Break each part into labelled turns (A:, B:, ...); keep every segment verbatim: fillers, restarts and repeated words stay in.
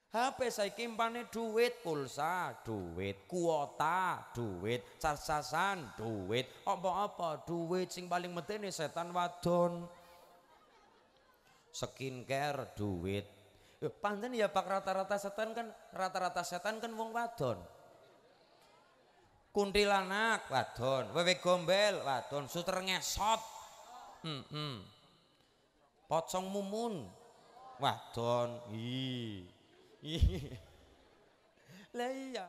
A: H P saiki mpane duit, pulsa, duit, kuota, duit, cas-casan, duit, apa-apa duit, sing paling medeni setan wadon. Skincare, duit. Panten ya Pak, rata-rata setan kan rata-rata setan kan wong wadon. Kuntilanak wadon, wewe gombel wadon, suter ngesot. Hmm, hmm. Pocong mumun wadon. Ih. Ih. Lah iya.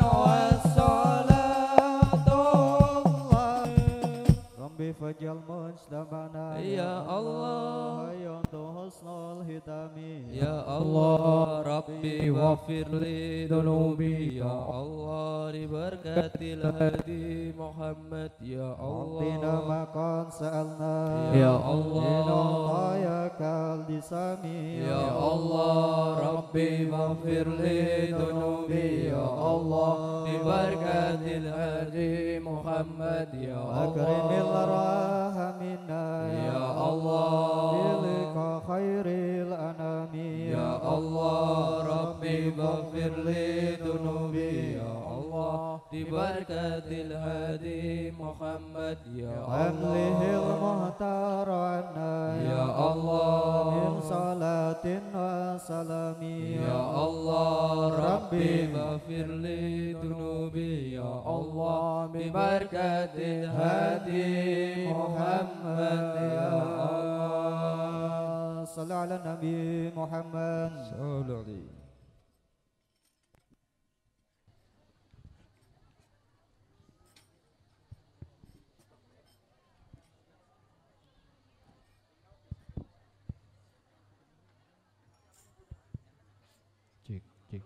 B: Fajal اجتمعنا
C: يا الله
B: حيث حسن الختام
C: يا الله ربي واغفر لي ذنوبي يا الله لبركة الهادي محمد يا
B: أعطنا
C: الله
B: ما قد سألنا
C: يا الله
B: من عطاياك الجسام
C: يا الله ربي واغفر لي ذنوبي يا الله ببركة الهادي محمد يا
B: أكرم
C: الله
B: الراح منا
C: يا الله
B: بلقاء خير الأنام
C: يا الله ربي واغفر لي ذنوبي يا الله ببركة الهادي محمد يا
B: حمله
C: الله
B: المختار عنا
C: يا الله
B: من صلاة وسلام
C: يا الله ربي واغفر لي ذنوبي يا الله ببركة الهادي محمد يا الله
B: صل على النبي محمد
C: صلى عليه.
D: Cik, cik.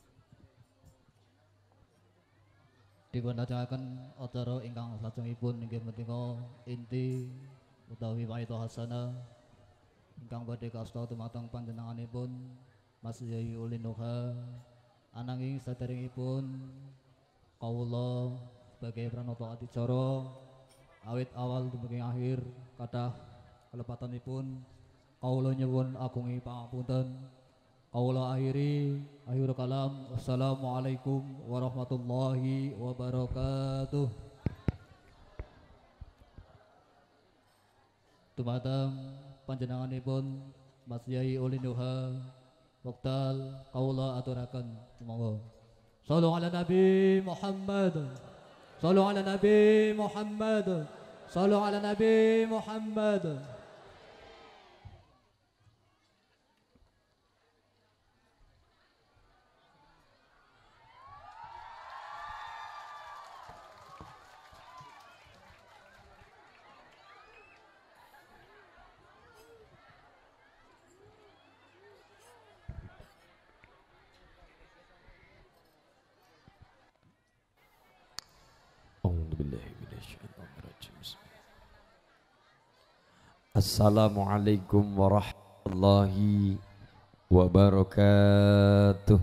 D: Dipunlajengaken acara ingkang salajengipun inggih menika inti utawi waita hasanah ingkang badhe kasta dumateng panjenenganipun Mas Yai Ulin Nuha ananging saderengipun kawula sebagai pranata adicara awit awal dumugi akhir kathah kelepatanipun kawula nyuwun agungi pangapunten. Kawula akhiri akhir kalam. Wassalamualaikum warahmatullahi wabarakatuh. Dumateng panjenenganipun Mas Yai Ulin Nuha wekdal kawula aturaken monggo. Shallu ala Nabi Muhammad. Shallu ala Nabi Muhammad. Shallu ala Nabi Muhammad.
A: Assalamualaikum warahmatullahi wabarakatuh.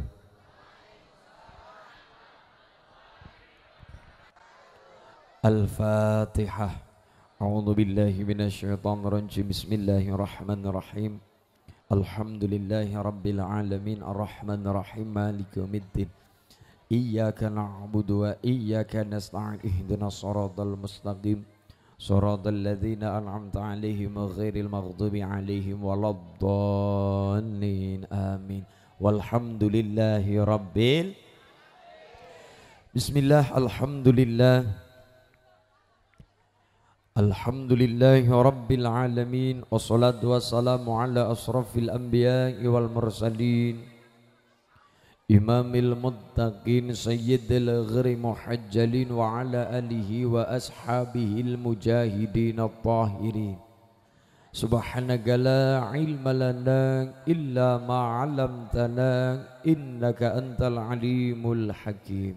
A: Al-Fatihah. A'udzu billahi minasyaitonir rajim. Bismillahirrahmanirrahim. Alhamdulillahi rabbil alamin arrahmanir rahim maliki yaumiddin. Iyyaka na'budu wa iyyaka nasta'in ihdinas shiratal mustaqim. Shiratal ladzina an'amta 'alaihim ghairil maghdubi 'alaihim waladdallin. Amin. Walhamdulillahi rabbil. Bismillah, alhamdulillah. Alhamdulillahi rabbil alamin. Wassalatu wassalamu ala asrafil anbiya'i wal mursalin. Imamil muttaqin sayyidil ghiri muhajjalin wa ala alihi wa ashabihil mujahidin at-tahirin. Subhanaka la ilma lana illa ma 'allamtana innaka antal alimul hakim.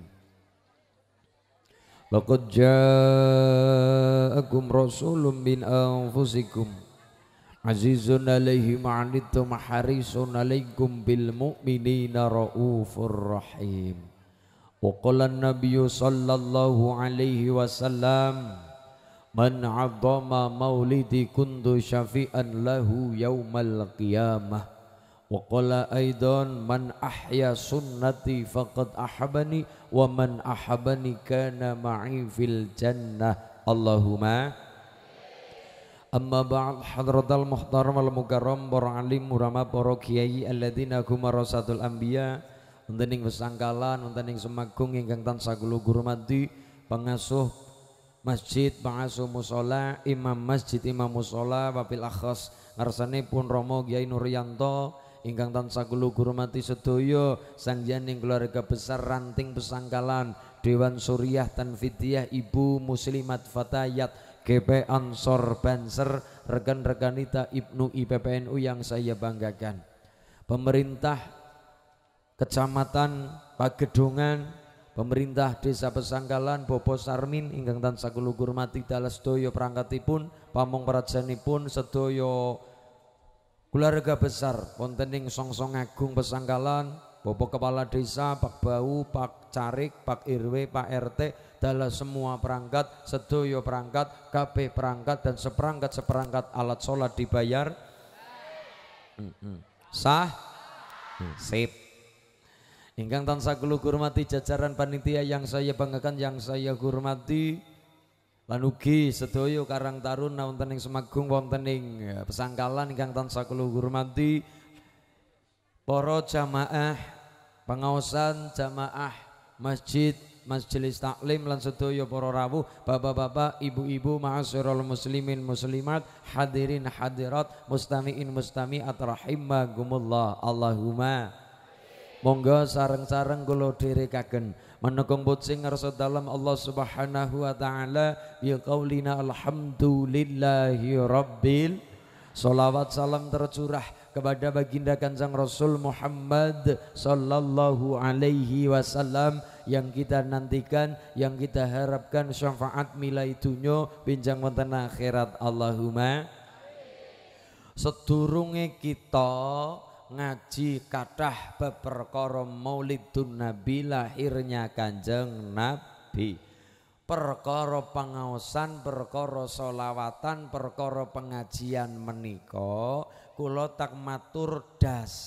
A: Laqad ja'akum rasulun min anfusikum azizun alaihi ma'anittum harisun alaikum bil mu'minina raufur rahim. Wa qala an-nabiyyu sallallahu alaihi wasallam man 'azzama maulidi kuntu syafi'an lahu yaumal qiyamah. Wa qala aidan man ahya sunnati faqad ahabani wa man ahabani kana ma'i fil jannah. Allahumma amma ba'd. Hadratal muhtaram wal mukarram para alim ulama para kiai alladzina hum warasatul anbiya. Wonten ing Wesangkalan, wonten ing Semagung ingkang tansah kula hormati pengasuh masjid, pengasuh musala, imam masjid, imam musala, wabil akhas ngarsanipun Romo Kyai Nuryanto ingkang tansah kula hormati sedaya sangjaning keluarga besar Ranting Pesangkalan, Dewan Suriah Tanfidiyah, Ibu Muslimat Fatayat, G P Ansor Banser, rekan-rekan kita Ibnu I P P N U yang saya banggakan. Pemerintah Kecamatan Pagedongan, pemerintah Desa Pesanggalan, Bopo Sarmin ingkang tansah kula hormati dalah sedaya perangkatipun, pamong prajanipun sedaya keluarga besar wonten ing Songsong Agung Pesanggalan, Bapak Kepala Desa, Pak Bau, Pak Carik, Pak R W, Pak R T, dalah semua perangkat, sedaya perangkat, K P perangkat dan seperangkat-seperangkat alat sholat dibayar. Mm-mm. Sah? Sip. Ingkang tansah kula hormati jajaran panitia yang saya banggakan, yang saya hormati lan ugi sedaya Karang Taruna wonten ing Semagung, wonten ing Pesanggalan ingkang tansah kula hormati para jamaah pengaosan jamaah masjid majelis taklim lan sedaya para rawuh, bapak-bapak, ibu-ibu, ma'asyiral muslimin muslimat, hadirin hadirat, mustamiin mustamiat rahimahumullah. Allahumma monggo sareng-sareng kula dherekaken menekung pucing ngarsa dalam Allah Subhanahu wa taala bi qaulina alhamdulillahi rabbil. Salawat salam tercurah kepada baginda Kanjeng Rasul Muhammad sallallahu alaihi wasallam yang kita nantikan, yang kita harapkan syafaat milai dunya benjang wonten akhirat. Allahumma. Sedurunge kita ngaji kathah bab perkara Maulidun Nabi, lahirnya Kanjeng Nabi, perkara pengaosan, perkara solawatan, perkara pengajian menika kula tak matur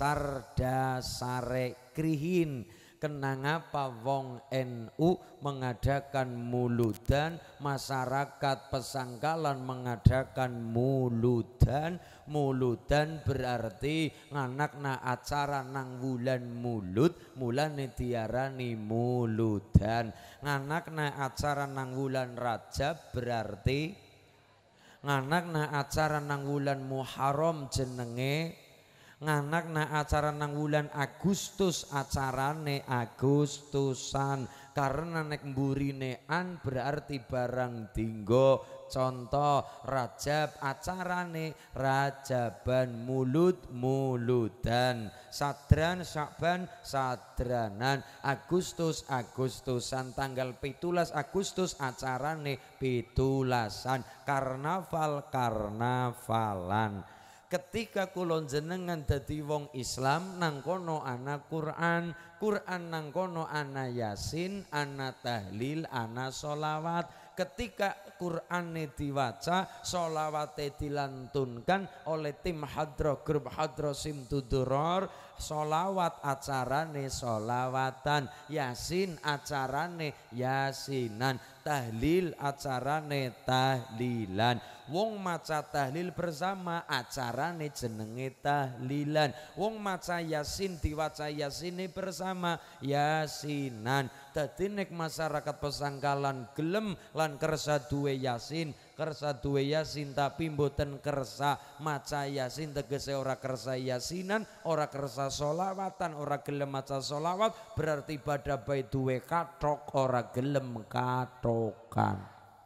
A: dasar-dasare krihin. Kenapa wong N U mengadakan muludan, masyarakat Pesanggalan mengadakan muludan. Muludan berarti nganakna acara nang wulan mulud, mulane diarani muludan. Nganakna acara nang wulan Rajab berarti nganakna acara nang wulan Muharram jenenge, nganakna acara nang wulan Agustus acarane Agustusan. Karena nek mburinean berarti barang dinggo. Contoh Rajab acarane Rajaban, mulud muludan, Sadran Syakban sadranan, Agustus Agustusan, tanggal pitulas Agustus acarane pitulasan, karnaval karnavalan. Ketika kulon jenengan dadi wong Islam, nang kono ana Quran, Quran nang kono ana Yasin, ana tahlil, ana solawat. Ketika Qur'ane diwaca, solawate dilantunkan oleh tim hadroh grup hadroh Simtuduror, solawat acarane solawatan, Yasin acarane yasinan, tahlil acarane tahlilan. Wong maca tahlil bersama acarane jenenge tahlilan. Wong maca Yasin diwaca Yasine bersama yasinan. Dadi nek masyarakat Pesanggalan gelem lan kersa duwe Yasin, kersa duwe Yasin tapi mboten kersa maca Yasin, tegese ora kersa Yasinan, ora kersa solawatan, ora gelem maca solawat, berarti pada bae duwe kathok, ora gelem kathokan.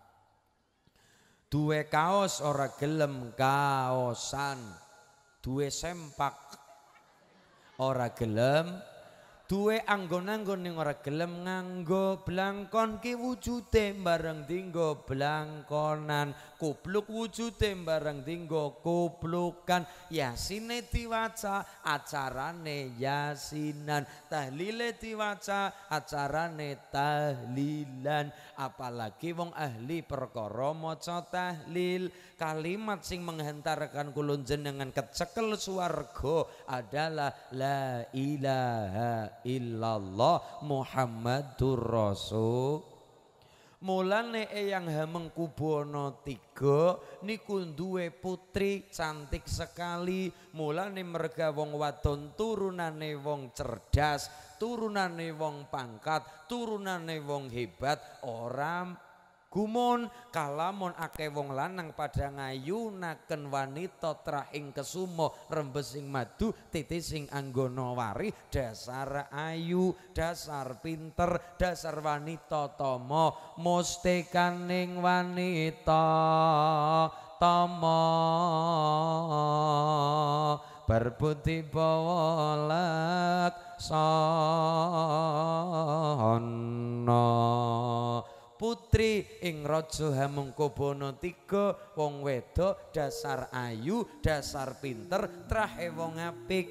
A: Duwe kaos ora gelem kaosan, duwe sempak ora gelem, duwe anggon-anggon ning ora gelem nganggo blangkon ki wujude bareng dinggo blangkonan, kupluk wujude bareng dinggo kuplukan. Yasine diwaca acarane yasinan, tahlile diwaca acarane tahlilan. Apalagi wong ahli perkara maca tahlil, kalimat sing menghantarkan kulun jenengan kecekel swarga adalah la ilaha illallah Muhammadur Rasul. Mulane Eyang Hamengkubuwana tiga niku duwe putri cantik sekali. Mulane merga wong wadon turunane wong cerdas, turunane wong pangkat, turunane wong hebat, ora gumun kalamun akeh wong lanang pada ngayunaken wanita trahing kesumo rembesing madu titising anggana wari dasar ayu dasar pinter dasar wanita tama mustikaning wanita tama berbudi bawalak sana putri ing raja Hamengkubuwana tiga wong wedok dasar ayu dasar pinter trahe wong apik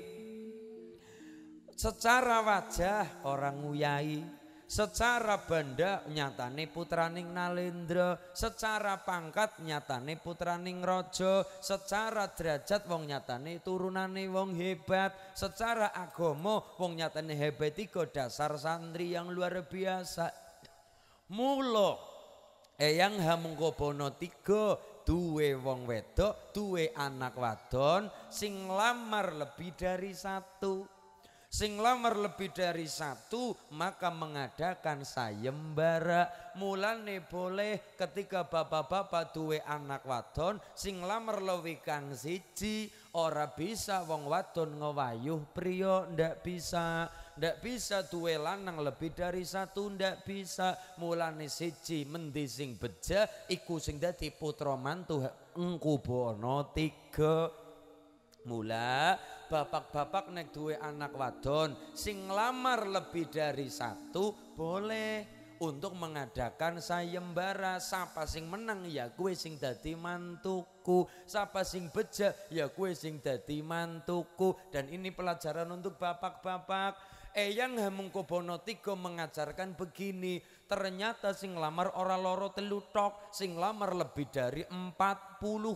A: secara wajah orang nguyai secara banda nyatane putraning Nalendra secara pangkat nyatane putraning raja secara derajat wong nyatane turunane wong hebat secara agama wong nyatane hebat iku dasar santri yang luar biasa. Mula Eyang Hamengkubuwana tiga duwe wong wedok duwe anak wadon sing lamar lebih dari satu. Sing lamar lebih dari satu maka mengadakan sayembara. Mulane boleh ketika bapak-bapak duwe anak wadon sing lamar luwih kang siji ora bisa wong wadon ngewayuh priya ndak bisa. Ndak bisa duwe lanang lebih dari satu ndak bisa. Mulane siji mendi sing beja iku sing dadi putra mantu Hamengkubuwana tiga. Mula bapak-bapak nek duwe anak wadon sing lamar lebih dari satu boleh untuk mengadakan sayembara. Sapa sing menang ya kue sing dadi mantuku, sapa sing beja ya kue sing dadi mantuku. Dan ini pelajaran untuk bapak-bapak. Eyang Hamengkubuwana tiga mengajarkan begini, ternyata sing lamar ora loro telu tok, sing lamar lebih dari empat puluh.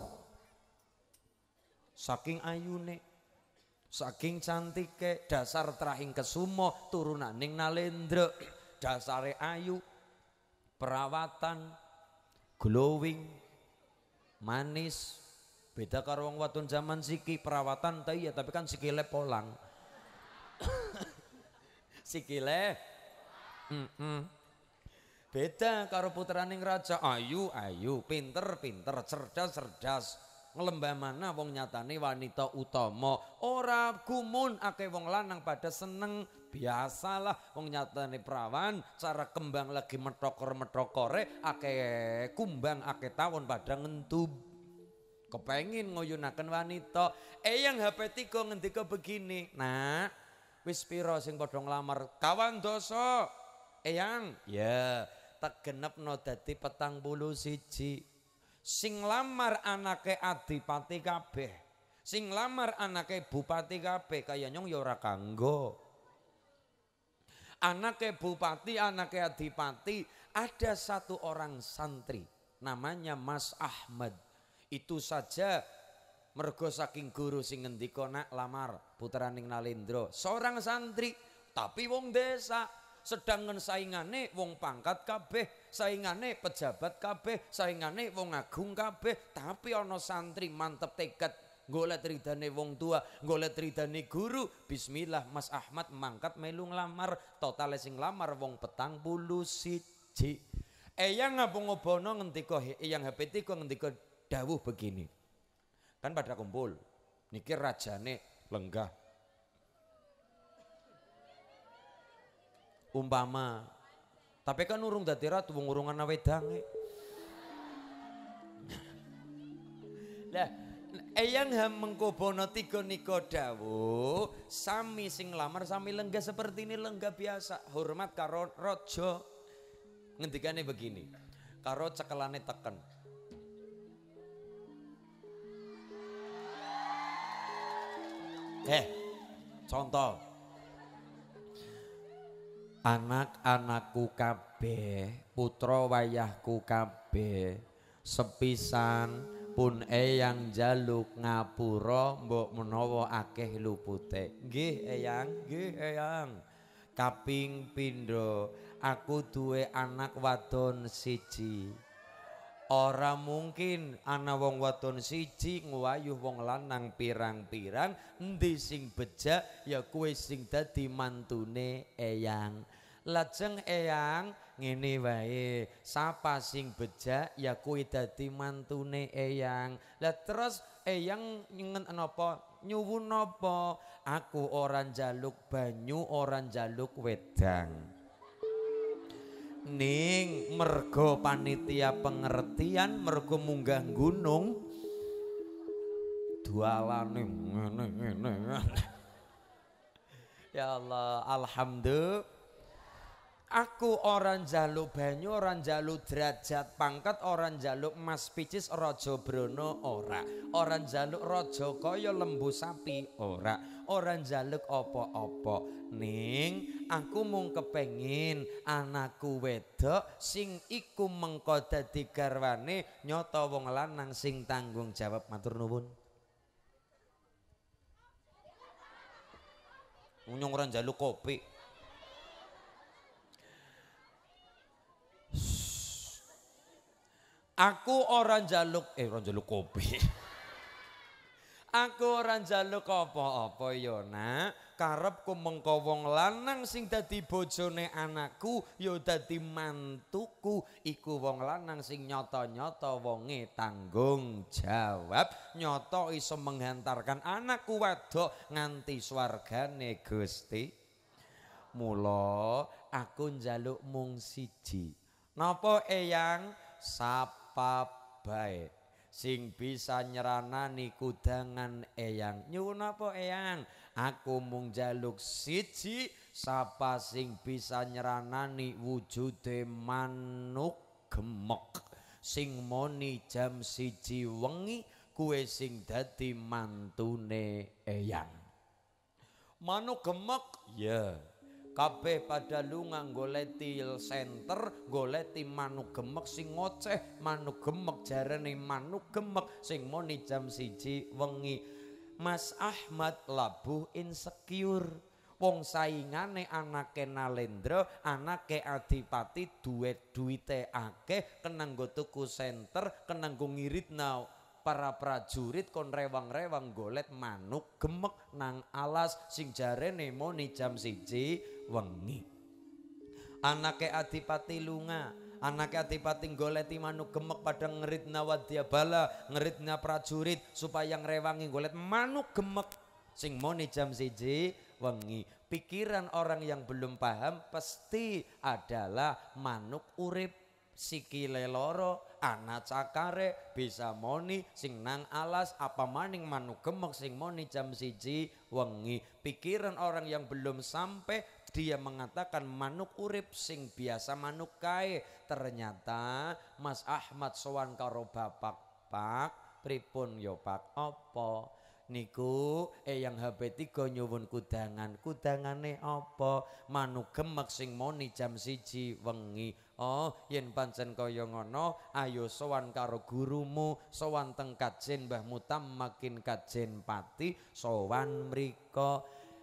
A: Saking ayune, saking cantike, dasar trahing kesumo turunaning Nalendra, dasare ayu, perawatan, glowing, manis. Beda karo wong wadon zaman siki perawatan ta iya tapi kan sikile polang. Sikile mm -mm. Beda karo putraning raja ayu ayu pinter pinter cerdas cerdas ngelembah mana wong nyatane wanita utama ora gumun akeh wong lanang pada seneng biasalah wong nyatane perawan cara kembang lagi metokor metokore akeh kumbang akeh tawon pada ngentub kepengin ngoyunaken wanita. Eyang H P tiga ngendika begini, nah wis pira sing padha nglamar kawan dosa eyang ya tak genepno dadi petang puluh siji. Sing lamar anake adipati kabeh sing lamar anake bupati kabeh kaya nyong ya ora kanggo anake bupati anake adipati. Ada satu orang santri namanya Mas Ahmad itu saja mergo saking guru sing ngendika nak lamar putraning Nalendra seorang santri tapi wong desa sedangkan saingane wong pangkat kabeh saingane pejabat kabeh saingane wong agung kabeh tapi ana santri mantep tekad golek ridane wong tua golek ridane guru. Bismillah Mas Ahmad mangkat melu nglamar totale sing lamar wong petang puluh siji. Eyang Hamengkubuwana ngendika Eyang H P tiga ngendika dawuh begini, kan pada kumpul niki rajane lenggah umpama tapi kan urung dadi ratu wong urung ana wedange. Lah Eyang Hamengkubuwana tiga nika dawuh sami sing lamar sami lenggah seperti ini lenggah biasa hormat karo raja. Ngendikane begini karo cekelane teken Eh, contoh anak-anakku kabeh, putra wayahku kabeh, sepisan pun eyang jaluk ngapura mbok menawa akeh lupute. Nggih eyang, nggih eyang. Kaping pindho aku duwe anak wadon siji. Ora mungkin ana wong wadon siji ngwayuh wong lanang pirang-pirang endi sing bejak ya kuwe sing dadi mantune eyang. Lajeng eyang ngene wae, sapa sing bejak ya kuwi dadi mantune eyang. Lah terus eyang nyen napa nyuwun napa? Aku ora njaluk banyu, ora njaluk wedang. Ning mergo panitia pengertian, mergo munggah gunung dualane ngene-ngene. Ya Allah, alhamdulillah. Aku orang njaluk banyu, orang njaluk derajat pangkat, orang njaluk mas picis raja brono ora. Orang njaluk raja kaya lembu sapi ora. Orang njaluk apa-apa. Ning aku mung kepengin anakku wedok sing iku mengko dadi garwane nyata wong lanang sing tanggung jawab. Matur nuwun. Unyung ora njaluk kopi. Aku ora njaluk eh ora njaluk kopi. Aku ora njaluk apa-apa ya nak. Karepku mengko wong lanang sing dadi bojone anakku ya dadi mantuku. Iku wong lanang sing nyata-nyata wonge tanggung jawab, nyata iso menghantarkan anakku wedok nganti swargane Gusti. Mula aku njaluk mung siji. Napa eyang? Sapa bae sing bisa nyeranani kudangan eyang. Nyuwun apa eyang? Aku mung njaluk siji, sapa sing bisa nyeranani wujude manuk gemek sing moni jam siji wengi kuwe sing dadi mantune eyang. Manuk gemek ya yeah. Kabeh pada lunga goleti senter, goleti manuk gemek sing ngoceh, manuk gemek jarane manuk gemek sing moni jam siji wengi. Mas Ahmad labuh insecure. Wong saingane anake Nalendra, anake Adipati duwe duwite akeh, kena nggo tuku senter, kena nggo ngiritna para prajurit kon rewang-rewang golet manuk gemek nang alas sing jarene moni jam siji wengi. Anake Adipati lunga, anake Adipati goleti manuk gemek pada ngeritna wadyabala, ngeritna prajurit supaya ngrewangi golet manuk gemek sing moni jam siji wengi. Pikiran orang yang belum paham pasti adalah manuk urip sikile loro, anak cakare bisa moni sing nang alas, apa maning manuk gemek sing moni jam siji wengi. Pikiran orang yang belum sampai, dia mengatakan manuk urip sing biasa manuk kae. Ternyata Mas Ahmad sowan karo bapak, Pak pripun yo Pak? Apa niku eyang H B tiga nyuwun kudangan. Kudangane apa? Manuk gemek sing moni jam siji wengi. Oh, yen pancen kaya ngono, ayo sowan karo gurumu, sowan teng kajen Mbah Mutam makin kajen Pati, sowan mriko.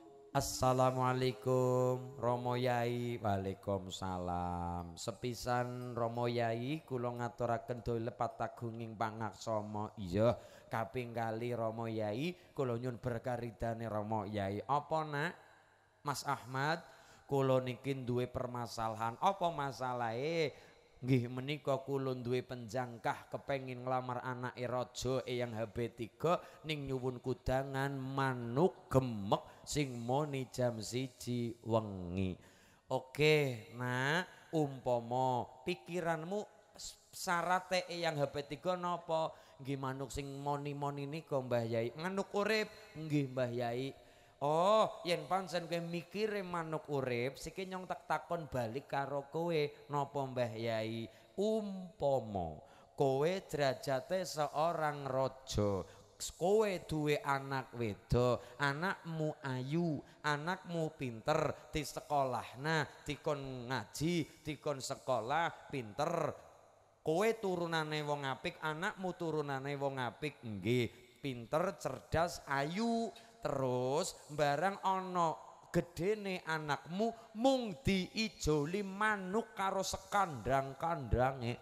A: Assalamualaikum Romo Yai. Waalaikumsalam. Sepisan Romo Yai kula ngaturaken dole patagunging pangaksama. Iya, kaping kali Romo Yai kula nyun berkaridane Romo Yai. Apa nak? Mas Ahmad, kula niki duwe permasalahan. Apa masalahe? Nggih menika kula duwe penjangkah kepengin nglamar anake raja eyang H B tiga ning nyuwun kudangan manuk gemek sing moni jam siji wengi. Oke, nah umpama pikiranmu syarate eyang H B tiga napa? Nggih manuk sing moni-moni nika Mbah Yai. Manuk urip nggih Mbah Yai. Oh, yen pancen kowe mikire manuk urip, siki nyong tak takon balik karo kowe, napa Mbah Yai? Umpama kowe derajate seorang raja, kowe duwe anak wedok, anakmu ayu, anakmu pinter, di sekolahna, dikon ngaji, dikon sekolah pinter. Kowe turunane wong apik, anakmu turunane wong apik, nggih, pinter, cerdas, ayu. Terus barang ono gedene anakmu mung diijoli manuk karo sekandang-kandange.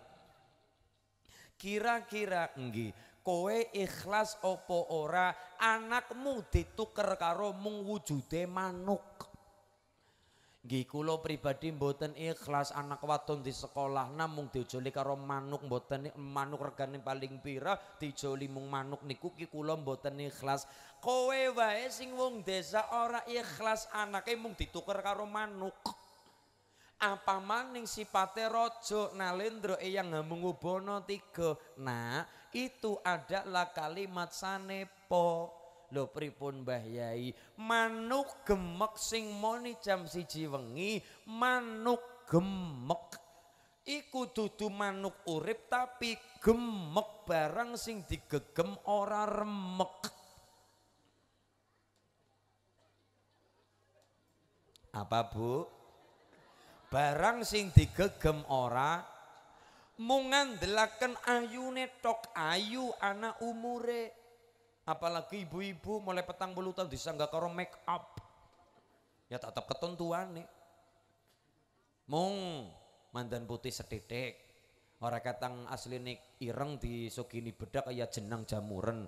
A: Kira-kira nggih kowe ikhlas opo ora anakmu dituker karo mung wujude manuk? Nggih kula pribadi mboten ikhlas anak wadon di sekolah namung dijoli karo manuk mboten manuk regane paling pira dijoli mung manuk niku ki kula mboten ikhlas. Kowe wae sing wong desa ora ikhlas anake mung dituker karo manuk. Apa maning sipate rojo nalendro eyang mengubono tiga. Nah itu adalah kalimat sanepo. Lho pripun Mbah Yai, manuk gemek sing moni jam siji wengi, manuk gemek iku dudu manuk urip tapi gemek barang sing digegem ora remek. Apa Bu? Barang sing digegem ora mung ngandelaken ayune tok, ayu ana umure. Apalagi ibu-ibu mulai petang puluh tahun disangga karo make up. Ya tetap ketentuane. Mung mandan putih setitik. Ora katang asline ireng disogini bedak kaya jenang jamuren.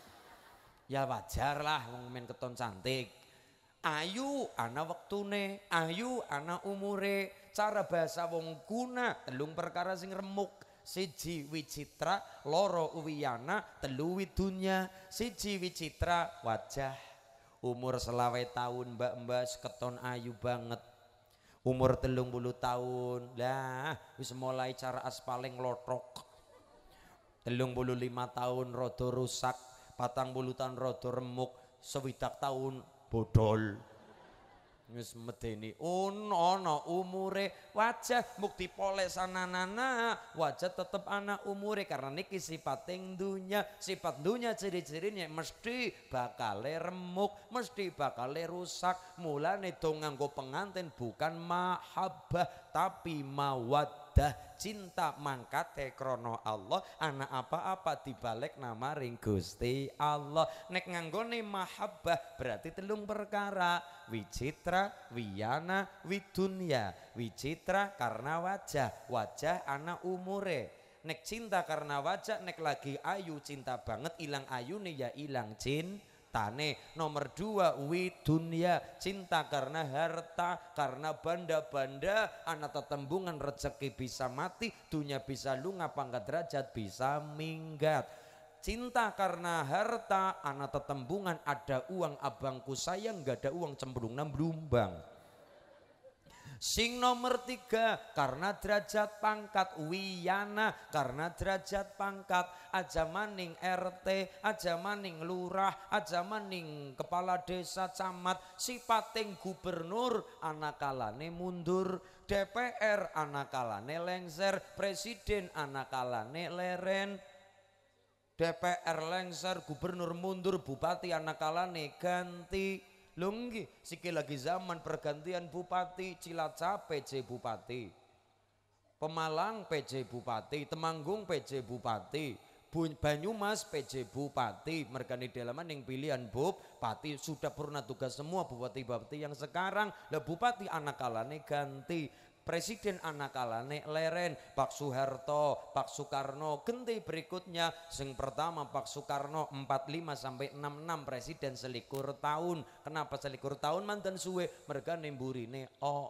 A: Ya wajar lah wong men keton cantik. Ayu ana wektune, ayu ana umure. Cara bahasa wong kuna telung perkara sing remuk. Siji wicitra, loro wiyana, telu widunya. Siji wicitra wajah. Umur selawe tahun mbak-mbak keton ayu banget. Umur telung puluh tahun lah wis mulai cara aspaling lotrok. Telung puluh lima tahun rodo rusak, patang puluh tahun rodo remuk, sewidak tahun bodol. Wis medeni ono ana umure wajah bukti poles ananana wajah tetep ana umure karena niki sifat dunya. Sifat dunya ciri-cirinya mesti bakale remuk, mesti bakale rusak. Mulane dong nganggo pengantin bukan mahabbah tapi mawaddah, cinta mangkate krono Allah. Ana apa-apa dibalik nama ring Gusti Allah. Nek nganggone mahabbah berarti telung perkara, wicitra, wiyana, widunya. Wicitra karena wajah, wajah ana umure. Nek cinta karena wajah, nek lagi ayu cinta banget, ilang ayune ya ilang cintane. Nomor dua widunya, cinta karena harta, karena banda-banda. Anak tetembungan rezeki bisa mati, dunia bisa lunga, pangkat derajat bisa minggat. Cinta karena harta, anak tetembungan ada uang abangku sayang, gak ada uang cemplung nam blumbang. Sing nomor tiga karena derajat pangkat, wiyana karena derajat pangkat. Aja maning R T, aja maning lurah, aja maning kepala desa camat, sipating gubernur anakalane mundur, D P R anakalane lengser, presiden anakalane leren. D P R lengser, gubernur mundur, bupati anakalane ganti. Lho nggih, sikil lagi zaman pergantian bupati. Cilacap P J Bupati, Pemalang P J Bupati, Temanggung P J Bupati, Banyumas P J Bupati. Mergani dalaman yang pilihan bupati sudah purna tugas semua bupati-bupati yang sekarang. Lah bupati anakalane ganti, presiden anakalane leren. Pak Soeharto, Pak Soekarno ganti berikutnya. Sing pertama Pak Soekarno empat puluh lima sampai enam puluh enam presiden selikur tahun. Kenapa selikur tahun mantan suwe? Mereka nemburine oh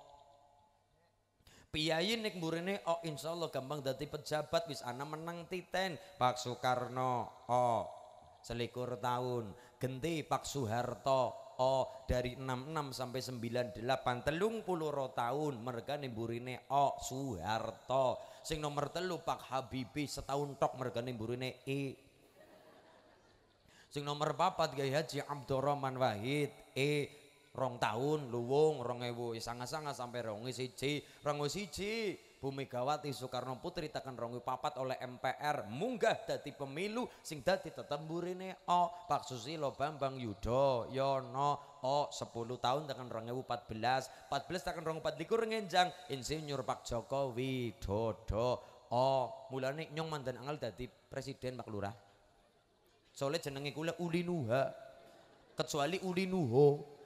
A: piyayi nek mburine oh insyaallah gampang dadi pejabat wis ana menang titen. Pak Soekarno oh selikur tahun. Ganti Pak Soeharto oh dari enam puluh enam sampai sembilan puluh delapan telung puluh ro tahun. Mereka nemburine oh Soeharto. Sing nomor telu Pak Habibie setahun tok. Mereka nemburine E. Sing nomor papat Kiai Haji Abdurrahman Wahid E. Rong tahun luwung rong ewu sanga-sanga sampai rong siji rong siji. Bu Megawati Soekarno Putri tekan rong papat oleh M P R munggah dadi pemilu sing dadi tetemburine O. Pak Susilo Bambang Yudhoyono O sepuluh tahun tekan rong ewu empat belas empat belas tekan rong empat likur ngenjang Insinyur Pak Joko Widodo O. Mulane nyong mandan angel dadi presiden Pak Lurah. Soalnya jenenge kula Uli Nuha kecuali Uli Nuho.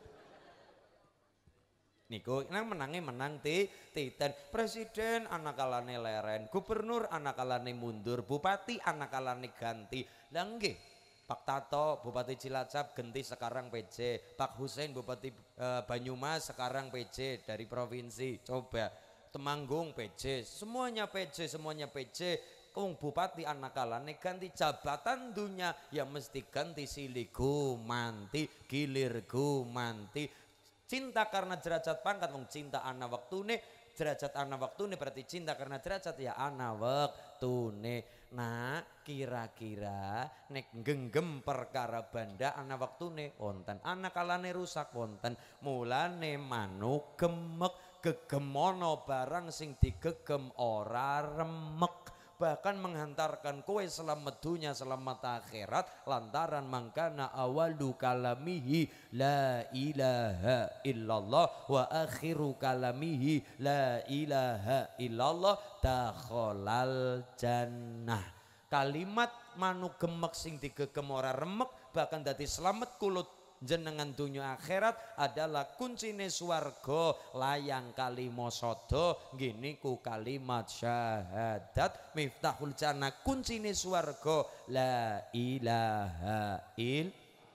A: Niku nang menangi menang ti titen. Presiden anakalane leren, gubernur anakalane mundur, bupati anakalane ganti. Lah nggih, Pak Tato Bupati Cilacap ganti sekarang P J, Pak Husein Bupati e, Banyumas sekarang P J dari provinsi. Coba Temanggung P J, semuanya P J, semuanya P J. Kung Bupati Anakalane ganti jabatan dunia ya mesti ganti siligu manti gilirgu manti. Cinta karena derajat pangkat wong cinta ana waktune, derajat ana waktune berarti cinta karena derajat ya ana waktune. Nah kira-kira nek genggem perkara banda ana waktune wonten, ana kalane rusak wonten. Mulane manuk gemek gegemono barang sing digegem ora remek, bahkan menghantarkan kowe selamat dunia selamat akhirat lantaran mangkana awalu kalamihi la ilaha illallah wa akhiru kalamihi la ilaha illallah dakhalal jannah. Kalimat manuk gemek sing digegem ora remek bahkan dadi selamat kulut jenengan dunia akhirat adalah kuncine swarga layang kalimo sodo gini ku kalimat syahadat miftahul jannah kuncine swarga la ilaha il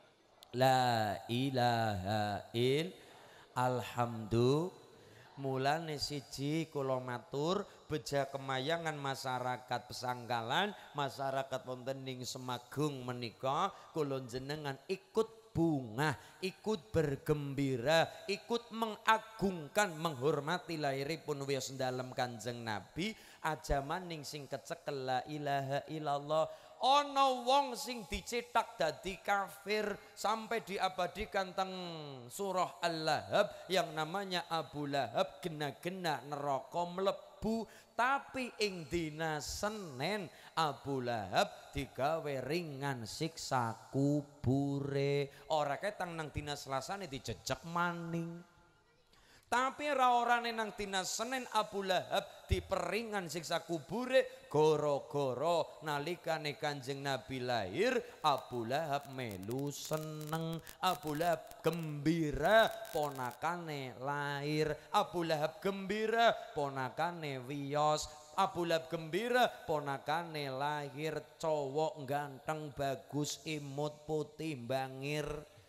A: la ilaha il alhamdulillah. Mulane siji kula matur beja kemayangan masyarakat Pesanggalan masyarakat wonten ing Semagung menika kula jenengan ikut bunga, ikut bergembira, ikut mengagungkan, menghormati lahiripun wiyos dalem Kanjeng Nabi. Aja maning sing kecekel la ilaha illallah. Ana wong sing dicetak dadi kafir sampai diabadikan teng surah Al-Lahab yang namanya Abu Lahab gena-gena neraka mlebu. Tapi ing dina Senin Abu Lahab digawe ringan siksa kubure. Ora ketang nang dina Selasane dijejek maning. Tapi ra-orane nang dina Senin Abu Lahab diperingan siksa kubure goro-goro nalikane Kanjeng Nabi lahir Abu Lahab melu seneng, Abu Lahab gembira ponakane lahir, Abu Lahab gembira ponakane wiyos, Abu Lahab gembira ponakane lahir cowok ganteng bagus imut putih bangir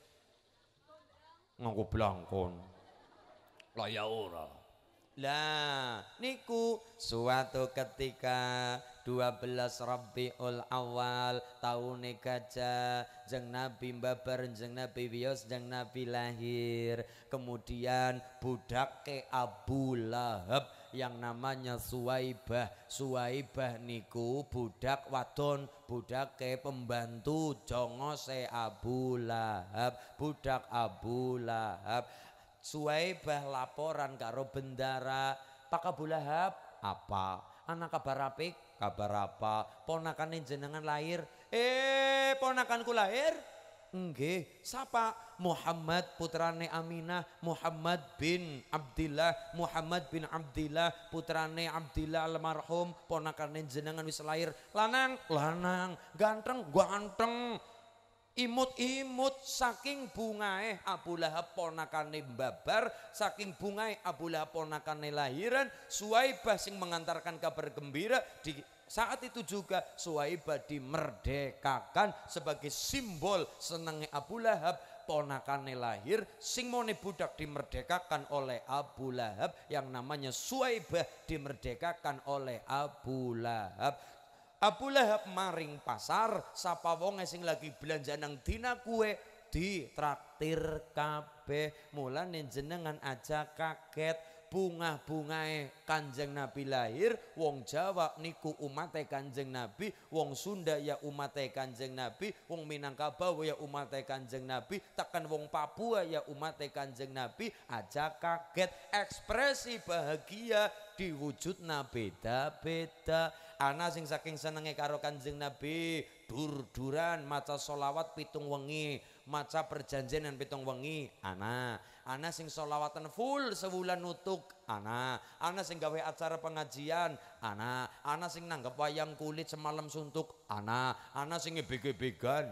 A: ngaku blangkon. Lah ya ora. Lah niku suatu ketika dua belas Rabiul Awal taune gajah jeng Nabi mbabar jeng Nabi wiyos jeng Nabi lahir. Kemudian budake Abu Lahab yang namanya Suwaibah. Suwaibah niku budak wadon, budake pembantu jongose Abu Lahab, budak Abu Lahab. Suwaibah laporan karo bendara, Pak Abu Lahab apa? Anak kabar apik? Kabar apa? Ponakane jenengan lahir? Eh ponakanku lahir? Nggih, sapa? Muhammad putrane Aminah, Muhammad bin Abdillah, Muhammad bin Abdillah putrane Abdillah almarhum, ponakane jenengan wis lahir. Lanang, lanang, ganteng, ganteng. Imut-imut saking bungae Abu Lahab ponakane mbabar, saking bungae Abu Lahab ponakane lahiran. Suwaibah sing mengantarkan kabar gembira di saat itu juga Suwaibah dimerdekakan sebagai simbol senenge Abu Lahab ponakane lahir sing mone budak dimerdekakan oleh Abu Lahab yang namanya Suwaibah dimerdekakan oleh Abu Lahab. Abu Lahab maring pasar sapa wonge sing lagi belanja nang dina kue ditraktir kabeh. Mulane jenengan aja kaget bunga-bungae Kanjeng Nabi lahir. Wong Jawa niku umate Kanjeng Nabi, wong Sunda ya umate Kanjeng Nabi, wong Minangkabau ya umate Kanjeng Nabi, tekan wong Papua ya umate Kanjeng Nabi. Aja kaget ekspresi bahagia diwujudna beda-beda. Ana sing saking senenge karo Kanjeng Nabi dur-duran maca solawat pitung wengi, maca perjanjian pitung wengi. Ana, ana sing solawatan full sebulan nutuk. Ana, ana sing gawe acara pengajian. Ana, ana sing nanggep wayang kulit semalam suntuk. Ana, ana sing gebeg-gebegan.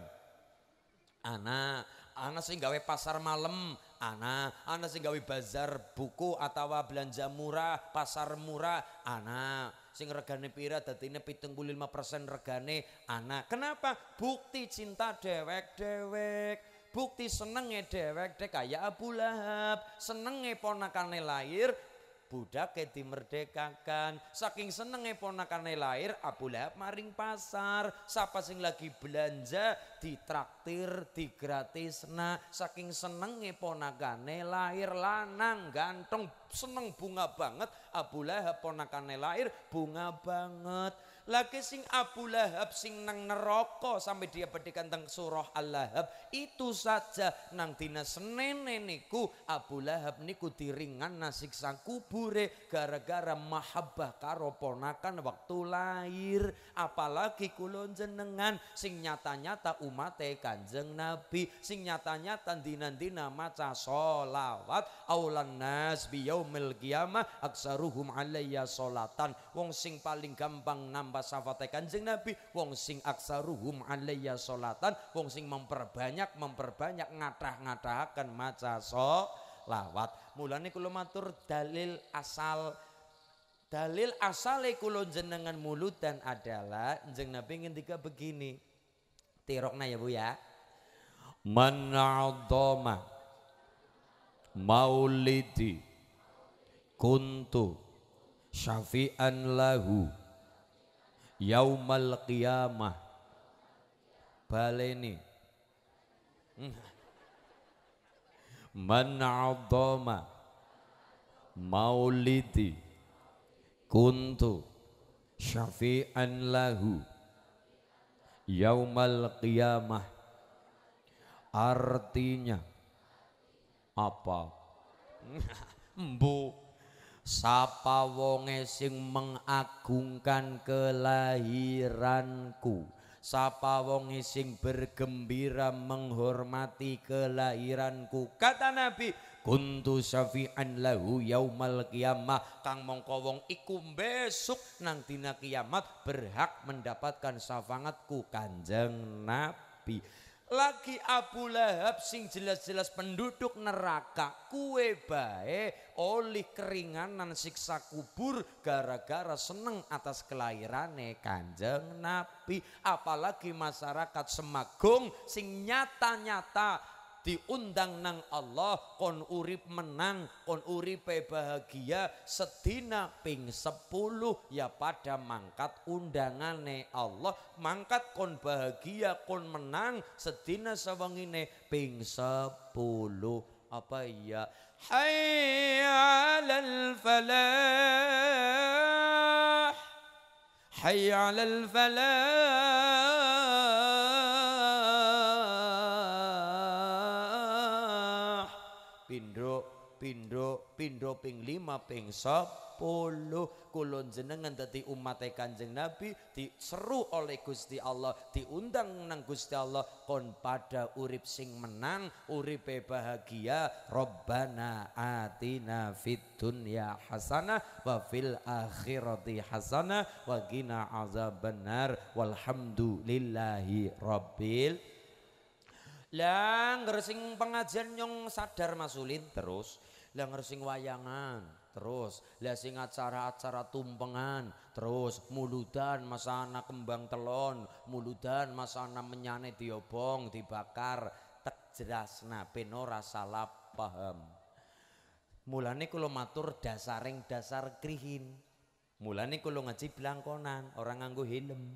A: Ana, ana sing gawe pasar malam. Ana, ana sing gawe bazar buku atau belanja murah, pasar murah. Ana. sing regane pira dadine pitung puluh lima persen regane anak. Kenapa? Bukti cinta dewek-dewek, bukti senenge dewek-dewek kayak Abu Lahab, senenge ponakane lahir budake dimerdekakan. Saking senenge ponakane lahir, Abu Lahab maring pasar. Sapa sing lagi belanja ditraktir, digratisna. Saking senenge ponakane lahir, lanang ganteng, seneng bunga banget. Abu Lahab ponakane lahir bunga banget. Lagi sing Abu Lahab sing nang neraka sampai dia bedikan teng surah Al-Lahab, itu saja nang dina senene niku Abu Lahab niku diringan nasiksa kubure gara-gara mahabbah karo ponakan waktu lahir. Apalagi kula jenengan sing nyata-nyata umate Kanjeng Nabi, sing nyata-nyata dina-dina maca sholawat, aulan nas biyaumil qiyamah aksaruhum alayya sholatan. Wong sing paling gampang nambah syafaat Kanjeng Nabi, wong sing aksaruhum alayya sholatan, wong sing memperbanyak memperbanyak ngatah-ngatahaken maca sholawat. Mulane kula matur dalil asal dalil asale kula jenengan muludan adalah Kanjeng Nabi ngendika begini. Tirokna ya Bu ya. Man 'azzama maulidi kuntu syafi'an lahu yaumal qiyamah. Baleni. Man 'azzama maulidi kuntu syafi'an lahu yaumal qiyamah. Artinya apa? Mbu, sapa wonge sing mengagungkan kelahiranku, sapa wonge sing bergembira menghormati kelahiranku, kata Nabi, kuntu syafi'an lahu yaumal qiyamah, kang mongko wong iku besok nang dina kiamat berhak mendapatkan syafaatku Kanjeng Nabi. Lagi Abu Lahab sing jelas-jelas penduduk neraka, kue bae oleh keringanan siksa kubur gara-gara seneng atas kelahirane Kanjeng Nabi. Apalagi masyarakat Semagong sing nyata-nyata diundang nang Allah kon urip menang, kon uripe bahagia sedina ping sepuluh ya pada mangkat undangane Allah, mangkat kon bahagia kon menang sedina sawangine ping sepuluh. Apa iya? Hayya 'alal falah, hayya 'alal falah. Pindho pindho pindho ping lima ping sepuluh kula jenengan dadi umat Kanjeng Nabi diseru oleh Gusti Allah, diundang nang Gusti Allah kon pada urip sing menang, uripe bahagia. Rabbana atina fid dunya hasanah wa fil akhirati hasanah wa qina azabannar walhamdulillahi rabbil. Lah ngersing pengajian nyong sadar masulin terus, lah ngersing wayangan terus, lah sing acara-acara tumpengan terus, muludan masana kembang telon, muludan masana menyane diobong dibakar, tek jelasna ben ora salah paham. Mulane kula matur dasaring dasar krihin, mulane kula ngaji blangkonan orang nganggo helm.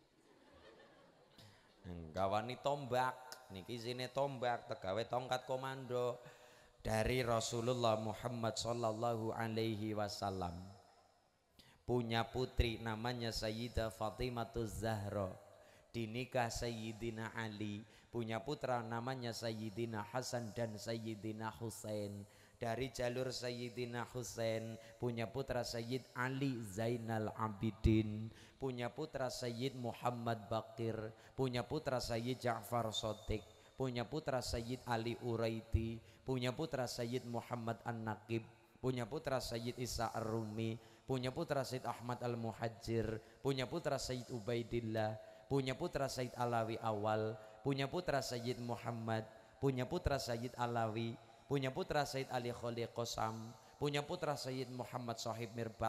A: Gawani tombak niki sine tombak tegawe tongkat komando dari Rasulullah Muhammad sallallahu alaihi wasallam. Punya putri namanya Sayyidah Fatimatuz Zahra, dinikah Sayyidina Ali. Punya putra namanya Sayyidina Hasan dan Sayyidina Husain. Dari jalur Sayyidina Husain punya putra Sayyid Ali Zainal Abidin, punya putra Sayyid Muhammad Bakir, punya putra Sayyid Ja'far Shadiq, punya putra Sayyid Ali Uraiti, punya putra Sayyid Muhammad An-Naqib, punya putra Sayyid Isa Ar-Rumi, punya putra Sayyid Ahmad Al-Muhajir, punya putra Sayyid Ubaidillah, punya putra Sayyid Alawi Awal, punya putra Sayyid Muhammad, punya putra Sayyid Alawi, punya putra Sayyid Ali Kholi Qasam, punya putra Sayyid Muhammad Sahib Mirbat,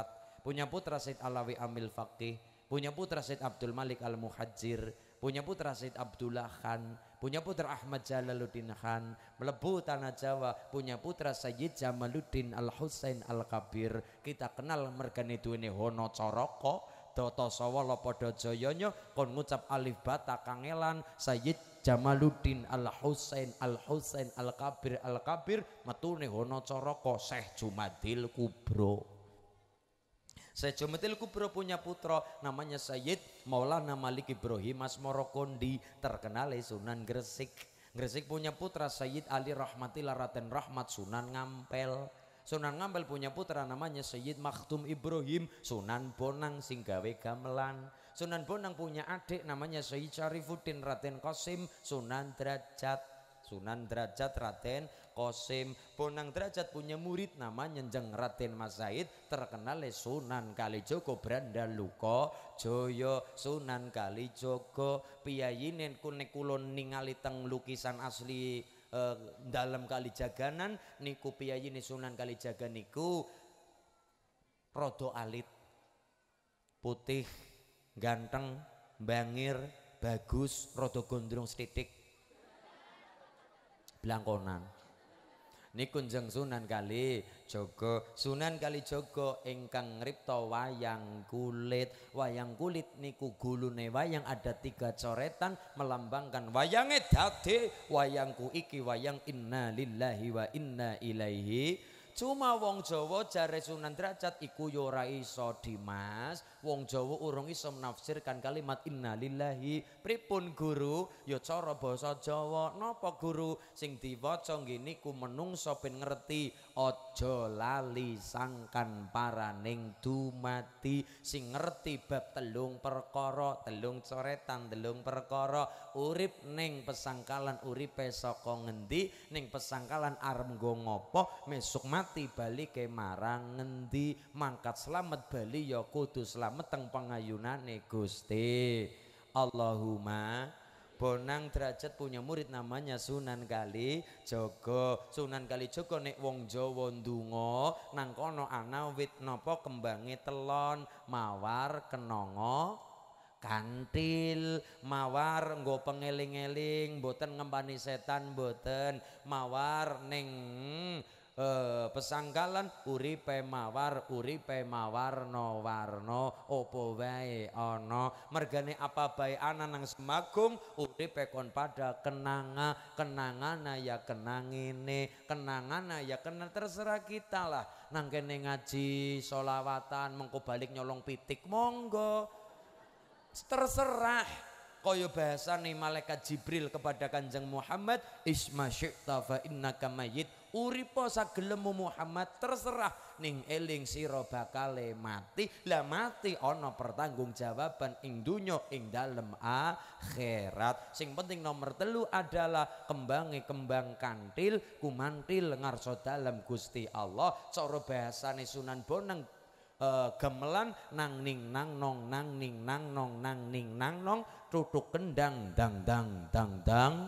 A: punya putra Said Alawi Amil Faqih, punya putra Said Abdul Malik Al-Muhajir, punya putra Said Abdullah Khan, punya putra Ahmad Jalaluddin Khan, melebu tanah Jawa, punya putra Sayyid Jamaluddin Al-Husain Al-Kabir. Kita kenal mergane duwene Hono Coroko, Doto Sawala Padha Jayanya kon ngucap alif bata kangelan Sayyid Jamaluddin Al-Husain Al-Husain Al-Kabir Al-Kabir metune Hono Coroko Syekh Jumadil Kubro. Syekh Jumadil Kubro punya putra namanya Sayyid Maulana Malik Ibrahim Asmoro Kondi, terkenal Sunan Gresik. Gresik punya putra Sayyid Ali Rahmatillah Raden Rahmat Sunan Ngampel. Sunan Ngampel punya putra namanya Sayyid Makhtum Ibrahim Sunan Bonang sing gawe gamelan. Sunan Bonang punya adik namanya Sayyid Syarifuddin Raden Qasim Sunan Derajat. Sunan Derajat Raden Qasim. Bonang Derajat punya murid namanya Njeng Raden Mas Said, terkenal Sunan Kalijogo Brandaluka Jaya. Sunan Kalijogo piyayine kunek kulon ningali teng lukisan asli eh, dalam Kalijaganan niku piyayine Sunan Kalijaga niku rada alit, putih, ganteng, bangir, bagus, rada gondrong setitik, blangkonan. Niku Njeng Sunan Kalijaga. Sunan Kalijaga ingkang ngripta wayang kulit. Wayang kulit niku gulune wayang ada tiga coretan melambangkan wayange dadi wayangku iki wayang inna lillahi wa inna ilaihi. Cuma wong Jawa jare Sunan Derajat iku yo ora iso Dimas. Wong Jawa urung iso menafsirkan kalimat innalillahi. Pripun guru? Ya cara basa Jawa. Napa guru? Sing diwaca nggih niku menungso ben ngerti. Aja lali sangkan paraning dumati. Sing ngerti bab telung perkara, telung coretan, telung perkara. Urip ning pesangkalan uripe saka ngendi? Ning pesangkalan arep nggo ngopo? Mesuk mati bali ke marang ngendi? Mangkat selamat bali ya kudu selamat teng pangayunane Gusti. Allahumma. Bonang Derajat punya murid namanya Sunan Kalijaga. Sunan Kalijaga nek wong Jawa ndonga nang kono ana wit napa kembange telon, mawar, kenanga, kantil, mawar nggo pengeling-eling, mboten ngempani setan, mboten. Mawar ning Uh, pesanggalan uripe mawar, uripe mawarna-warna, opo wae ana. Mergane apa bae ana nang Semagung, uripe kon pada kenanga, kenangana ya kenangine, kenangana ya kenang, terserah kita lah. Nang kene ngaji solawatan mengko balik nyolong pitik monggo, terserah. Kaya bahasane malaikat Jibril kepada Kanjeng Muhammad, isma syi'ta fa innaka mayyit. Uripa sagelemu Muhammad, terserah ning eling sira bakale mati. Lah mati ana pertanggungjawaban ing donya ing dalem akhirat. Sing penting nomor telu adalah kembange kembang kantil kumantil ngarsa dalem Gusti Allah. Cara bahasane Sunan Bonang Uh, gamelan nang ning nang nong nang ning nang nong nang ning nang nong tutuk kendang dang dang dang dang.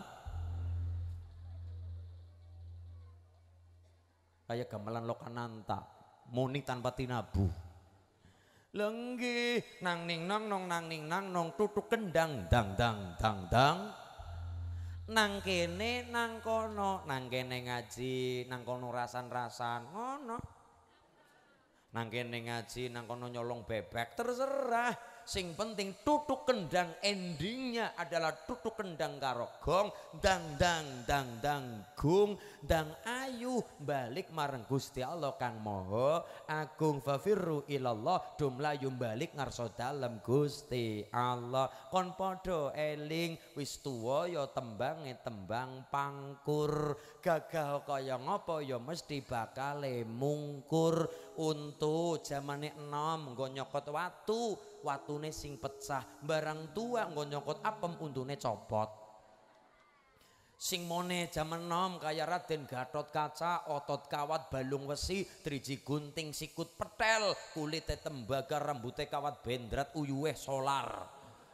A: Kayak gamelan Lokananta muni tanpa tinabu. Lenggi nang ning nang nong nang ning nang nong tutuk kendang dang dang dang dang. Nang kene nang kono, nang kene ngaji, nang kono rasan-rasan ngono. Nang kene ngaji, nang kono nyolong bebek, terserah. Sing penting tutuk kendang, endingnya adalah tutuk kendang karo gong, dang dang dang dang gung, dang ayu balik marang Gusti Allah kang Maha Agung. Fafirru ilallah, dumlayu balik ngarsa dalem Gusti Allah. Kon padha eling wis tuwa ya tembange tembang pangkur, gagah kaya ngapa ya mesti bakale mungkur. Untu zamane enom nggo nyokot watu, watune sing pecah. Barang tua nggo nyokot apem, untune copot. Sing mone jaman enom kaya Raden Gatot Kaca, otot kawat balung wesi, driji gunting sikut petel, kulite tembaga, rambute kawat bendrat, uyuhe solar.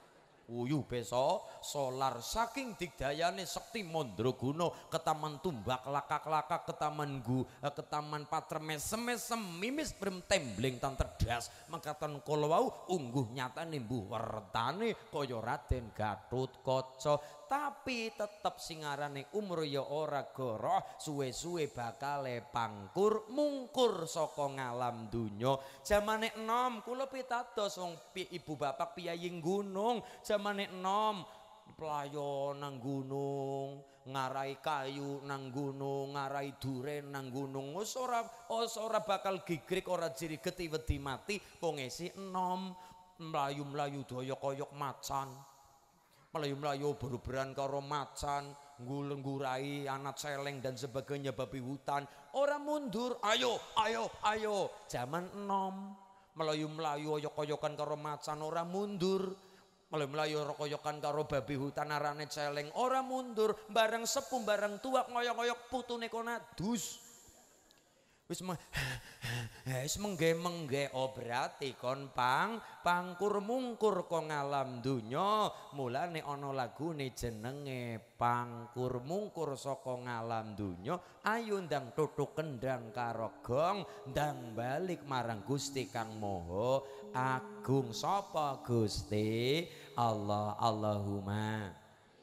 A: uyu beso solar saking digdayane sekti mandraguna ketaman tumbak lakak-lakak ketaman gu ketaman patremes semesem mimis brem tembleng tan tedas mangkatan kala wau ungguh nyatane mbuh wertane kaya Raden Gatotkaca tapi tetep singarane umur ya ora goroh suwe-suwe bakale pangkur mungkur saka ngalam donya jamane enom kula pitados wong ibu bapak piyayi gunung jamane enom pelayon nang gunung ngarai kayu nang gunung ngarai duren nang gunung wis ora ora bakal gigrik ora jiriget wedi mati kok ngesi enom mlayu-mlayu daya koyok macan melayu-melayu beruberan karo macan ngulenggurai anak celeng dan sebagainya babi hutan orang mundur ayo ayo ayo zaman enom melayu-melayu oyok-oyokan karo macan orang mundur melayu-melayu rokoyokan karo babi hutan arane celeng orang mundur bareng sepuh bareng tua ngoyok-ngoyok putune kona dus wis meng wis mengge-mengge oh berarti kon pang pangkur mungkur kok ngalam dunya mulane ana lagune jenenge pangkur mungkur saka ngalam dunya ayo ndang tutuk kendang karo gong ndang balik marang Gusti Kang Maha Agung sapa Gusti Allah Allahumma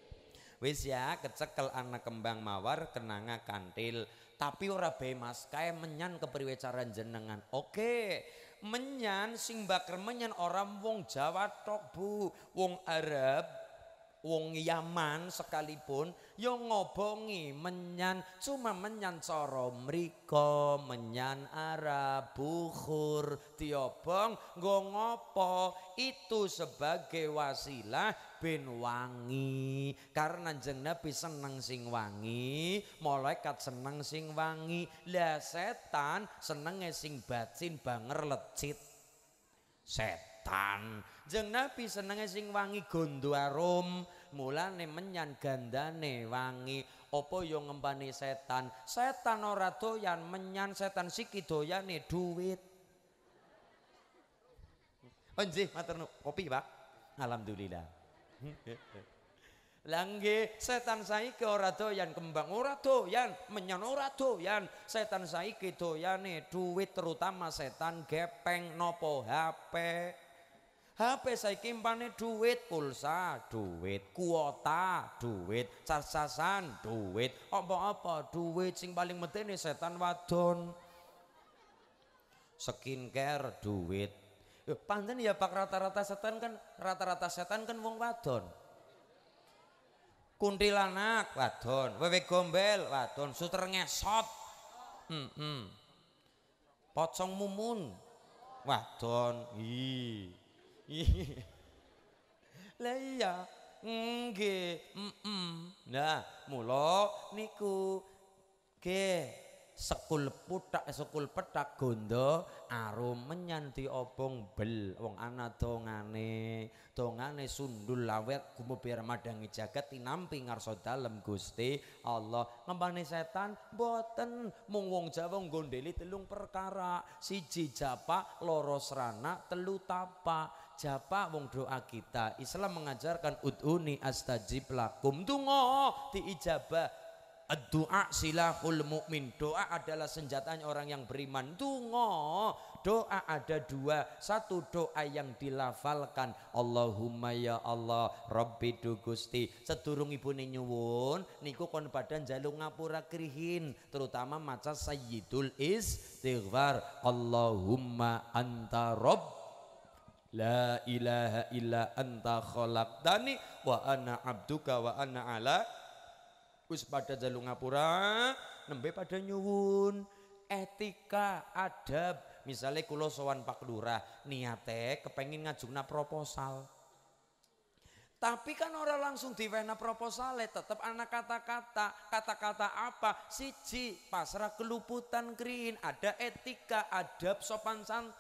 A: wis ya kecekel anak kembang mawar kenanga kantil tapi ora bemas kae menyan kepriwe cara jenengan oke menyan sing bakar menyan orang wong Jawa tok Bu wong Arab wong Yaman sekalipun yo ngobongi menyan cuma menyan cara mriko menyan Arab bukhur diobong nggo ngopo itu sebagai wasilah ben wangi karena jeneng Nabi seneng sing wangi malaikat seneng sing wangi lah setan senenge sing bacin banger lecit setan jeneng Nabi senenge sing wangi gondo arum mulane menyan gandane wangi opo yo ngempani setan setan ora doyan menyan setan siki doyane duit oh nggih matur kopi Pak alhamdulillah langge setan saiki ora doyan kembang ora doyan menyan ora doyan setan saiki doyane duit terutama setan gepeng nopo H P H P saiki impane duit pulsa duit kuota duit cas-casan duit apa-apa duit sing paling medeni setan wadon skincare duit panten ya Pak rata-rata setan kan rata-rata setan kan wong wadon kuntilanak wadon wewe gombel wadon suter ngesot hmm, hmm. pocong mumun wadon ih lah iya nggih heeh nah mula niku ge sekul putak sekul petak gondo arum menyan diobong bel wong ana dongane dongane sundul lawet gumubir madangi jagat tinampi ngarsa dalem Gusti Allah ngempane setan boten mung wong Jawa nggondeli telung perkara siji japa loro srana telu tapa japa wong doa kita Islam mengajarkan ud'uni astajib lakum donga diijabah doa silahul mukmin doa adalah senjatanya orang yang beriman donga doa ada dua satu doa yang dilafalkan Allahumma ya Allah Rabbi du Gusti sedurung ibune nyuwun niku kon badan njaluk ngapura krihin terutama maca sayyidul istighfar Allahumma anta rabb la ilaha illa anta khalaqtani wa ana abduka wa ana ala wis pada jalur ngapura nembe pada nyuwun etika adab misalnya kulo sowan Pak Lurah niate kepengin ngajungna proposal tapi kan orang langsung diwena proposalnya tetap anak kata-kata kata-kata apa siji pasrah keluputan krin ada etika adab sopan santun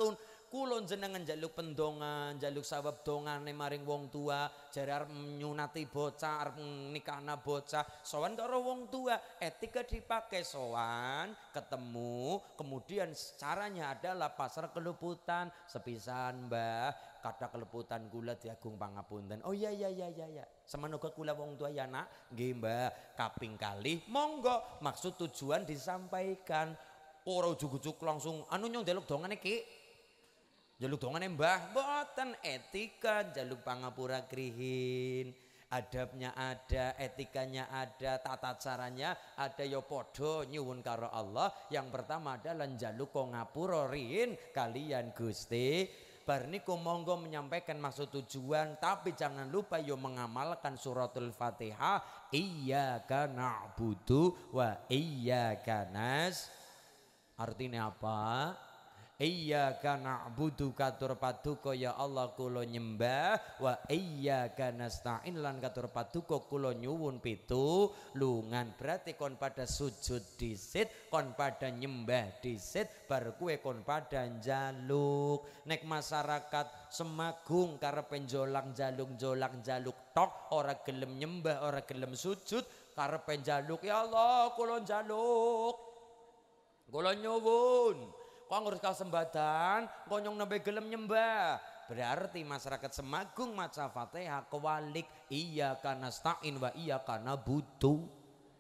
A: Kula jenengan njaluk pendongan, njaluk sawab dongane maring wong tua, jare arep nyunati bocah, arep nikahna bocah, sowan karo wong tua, etika dipakai sowan, ketemu, kemudian caranya adalah pasar keleputan, sepisan Mbah, kata keleputan kula diagung pangapunten. Oh iya iya iya iya iya. Semenoga kula wong tua ya Nak, nggih Mbah, kaping kalih monggo, maksud tujuan disampaikan. Ora ujug-ujug langsung anu nyong njaluk dongane Ki. Jaluk dongane Mbah, boten etika, jaluk pangapura krihin, adabnya ada, etikanya ada, tata caranya ada, ya podo nyuwun karo Allah. Yang pertama adalah jaluk ko ngapura rihin kalian Gusti. Bar niku monggo menyampaikan maksud tujuan, tapi jangan lupa yo mengamalkan suratul Fatihah, iyyaka na'budu wa iyyaka nas. Artinya apa? Iyyaka na'budu katur paduka ya Allah kula nyembah, wa iyyaka nasta'in lan katur paduka kula nyuwun pitulungan. Berarti kon pada sujud disit, kon pada nyembah disit, bar kuwe kon pada njaluk. Nek masyarakat Semagung karepe njolang njaluk njolang njaluk tok, ora gelem nyembah, ora gelem sujud, karepe njaluk ya Allah kula njaluk, kula nyuwun. Kok ngurus kasembadan, konyong nembe gelem nyembah. Berarti masyarakat Semagung maca Fatihah kewalik, iyyaka nasta'in wa iyyaka na'budu.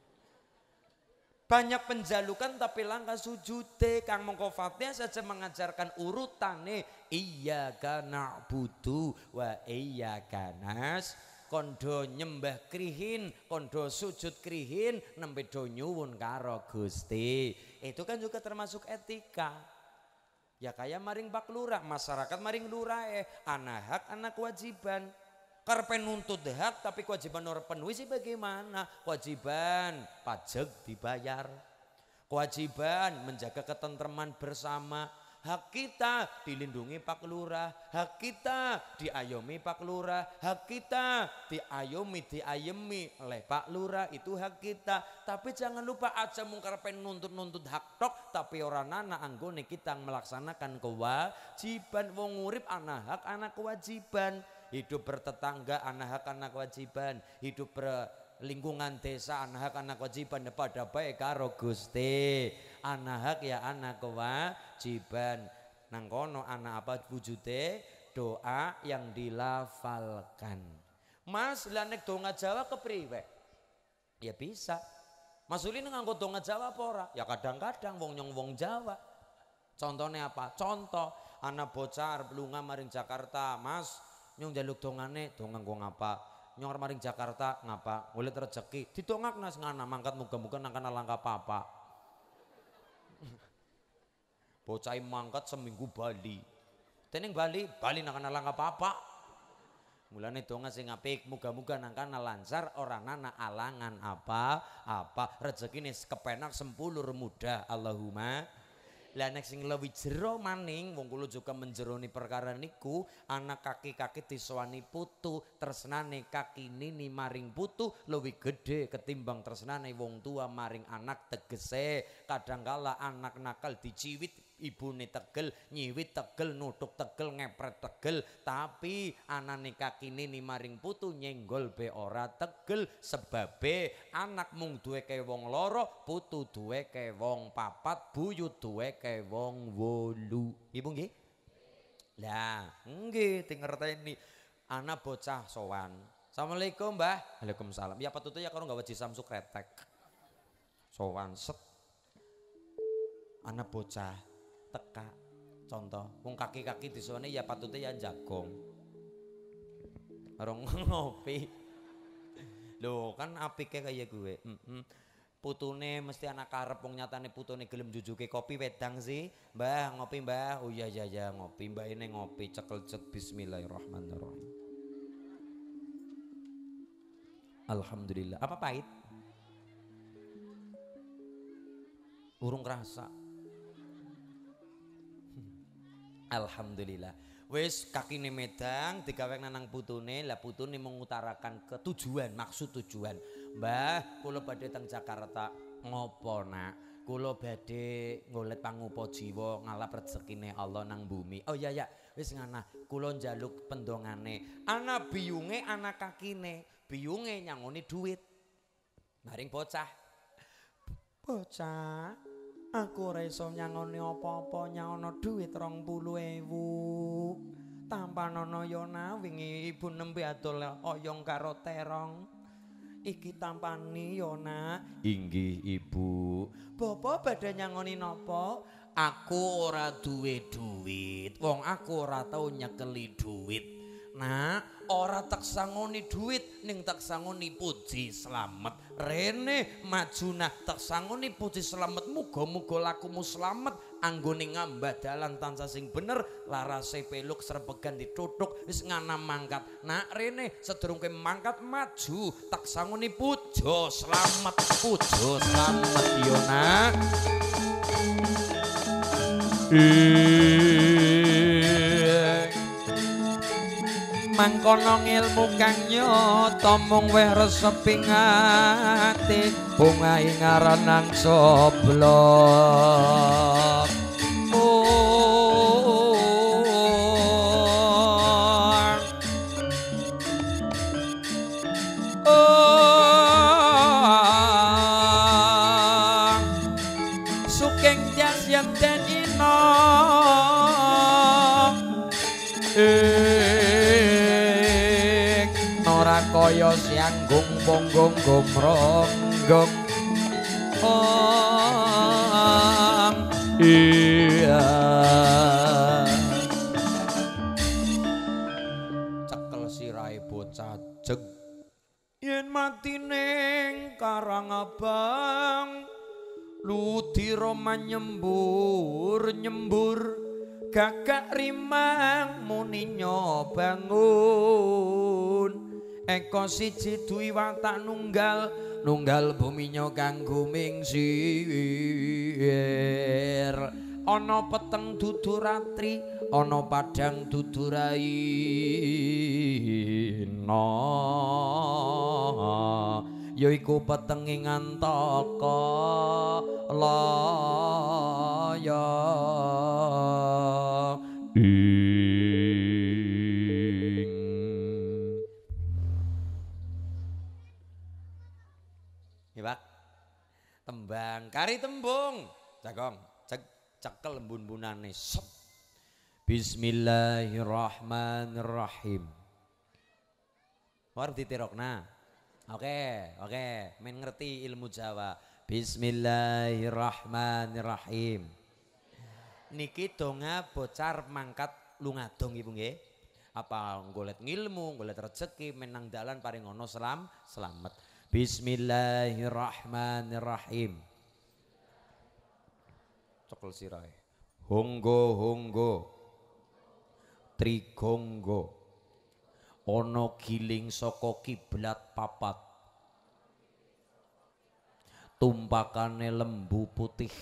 A: Banyak penjalukan tapi langkah sujude. Kang mongko Fatihah saja mengajarkan urutane, iyyaka na'budu wa iyyaka nas. Kondo nyembah krihin, kondo sujud krihin, nembe do nyuwun karo Gusti. Itu kan juga termasuk etika. Ya kayak maring Pak Lurah, masyarakat maring lurah eh, anak hak anak kewajiban. Karepe nuntut hak tapi kewajiban orang penuhi sih bagaimana? Kewajiban pajak dibayar, kewajiban menjaga ketentraman bersama. Hak kita dilindungi Pak Lurah, hak kita diayomi Pak Lurah, hak kita diayomi diayemi oleh Pak Lurah, itu hak kita. Tapi jangan lupa aja mungkar pen nuntut-nuntut hak tok, tapi orang nana anggone kita melaksanakan kewajiban. Wong urip anak hak anak kewajiban, hidup bertetangga anak hak anak kewajiban, hidup ber lingkungan desa anak hak anak kewajiban pada baik karo Gusti. Anak hak ya anak kewajiban. Nang kono anak apa wujude? Doa yang dilafalkan. Mas lanek donga Jawa kepriwe? Ya bisa. Mas Ulin nganggo donga Jawa apa ora? Ya kadang-kadang wong nyong wong Jawa. Contohnya apa? Contoh anak bocah arep lunga maring Jakarta, Mas nyong jaluk dongane, donga nggo ngapa? Nyor maring Jakarta ngapa golek rezeki ditongak nas ngana mangkat muga-muga nang kana langka papa. Bocah mangkat seminggu Bali. Tening Bali, Bali nang kana langka papa. Mulane donga sing apik muga-muga nang kana lancar ora nana alangan apa-apa. Rezekine kepenak sempulur mudah Allahumma. Lah nek sing luwih jero maning wong kula juga menjeroni perkara niku, anak kaki-kaki disowani putu, tresnane kaki nini maring putu luwih gede ketimbang tresnane wong tua maring anak. Tegese kadangkala anak nakal diciwit ibune tegel, nyiwit tegel, nutuk tegel, ngepret tegel, tapi anane kaki nini maring putu nyenggol be ora tegel. Sebabe anak mung duweke wong loro, putu duweke wong papat, buyut duweke wong wolu. Ibu nggih? Lah, nggih tingerteni. Anak bocah sowan. Assalamualaikum, Mbah. Waalaikumsalam. Ya patut ya karo gawe Samsung kretek. Sowan set. Anak bocah teka. Contoh, wong kaki-kaki disone ya patutnya ya jagong. Orang ngopi. Loh, kan apike kayak gue. Mm -mm. Putune mesti anak karep wong nyatane putune gelem jujuke kopi wedang sih. Mbah, ngopi Mbah. Oh iya iya iya ngopi. Mbah ini ngopi cekel cet bismillahirrahmanirrahim. Alhamdulillah. Apa pahit? Urung kerasa. Alhamdulillah. Wis kakine medang digawe nanang putune, lah putune mengutarakan ketujuan, maksud tujuan. Mbah, kula badhe teng Jakarta. Ngopo nak? kula badhe ngolet pangupa jiwa ngalap rezekine Allah nang bumi. Oh iya ya, wis ngana kula njaluk pendongane. Ana biyunge ana kakine, biyunge nyangoni duit. Maring bocah. Bocah, aku ora iso nyangoni apa-apa, nyangono duit rong puluh ewu. Tampanono Yona wingi ibu nembe adol oyong karo terong. Iki tampani Yona. Inggih ibu. Bapak badhe nyangoni napa? Aku ora duwe duit. Wong aku ora tau nyekeli duit. Nah, ora tak sangoni duit ning tak sangoni puji slamet. Rene majuna tak sangoni puji slamet, muga-muga lakumu slamet anggone ngambah dalan tansah sing bener, larase peluk serpegan ditutuk wis ngana mangkat. Nah, rene sedurunge mangkat maju tak sangoni puja slamet, puja slamet yo nak. Mangkono ngilmu kang nyata mung weh reseping ati bungahe ngaranang soblok. Oh, oh, suking jas yang den ino kaya sianggung bonggong gomronggong om iya cekel sirahe bocah jeg yen mati ning Karangabang ludira nyembur nyembur gagak rimang muni nyobangun. Eko siji duwi watak nunggal nunggal buminyo kang gumingsir. Ana peteng dudu ratri, ana padang dudu raina. Yaiku petenge ngantaka laya. Tembang kari tembung jagong cek cekel embun-bunane sep. Bismillahirrahmanirrahim. War ditirokna. Oke, oke, men ngerti ilmu Jawa. Bismillahirrahmanirrahim. Niki donga bocah mangkat lungadong ibu nggih. Apa golek ngilmu, golek rezeki menang dalan paring ono selam selamat. Bismillahirrahmanirrahim. Cekel sirahe. Honggo honggo trigonggo ana giling saka kiblat papat. Tumpakane lembu putih.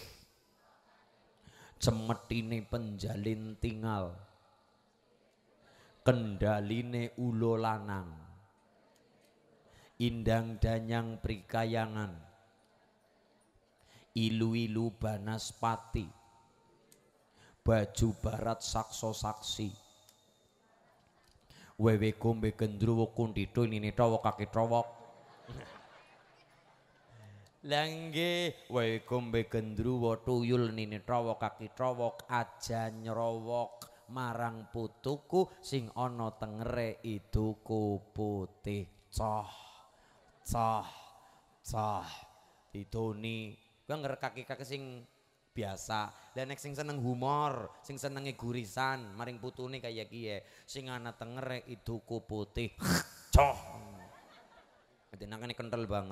A: Cemetine penjalin tingal. Kendaline ulo lanang. Indang danyang prikayangan, ilu-ilu banaspati, baju barat sakso saksi, wewe gombe gendruwo kundito ini tawok kaki tawok. Langge wewe gombe gendruwo tuyul nini tawok kaki tawok aja nyerowok marang putuku sing ana tengere iduku putih coh. Cah, cah, didoni, gue ngerekaki-kaki sing biasa. Dan nek sing seneng humor, sing senenge gurisan, maring putune kaya kiye, sing ana tengere iduku putih, coh. Denangane kental banget.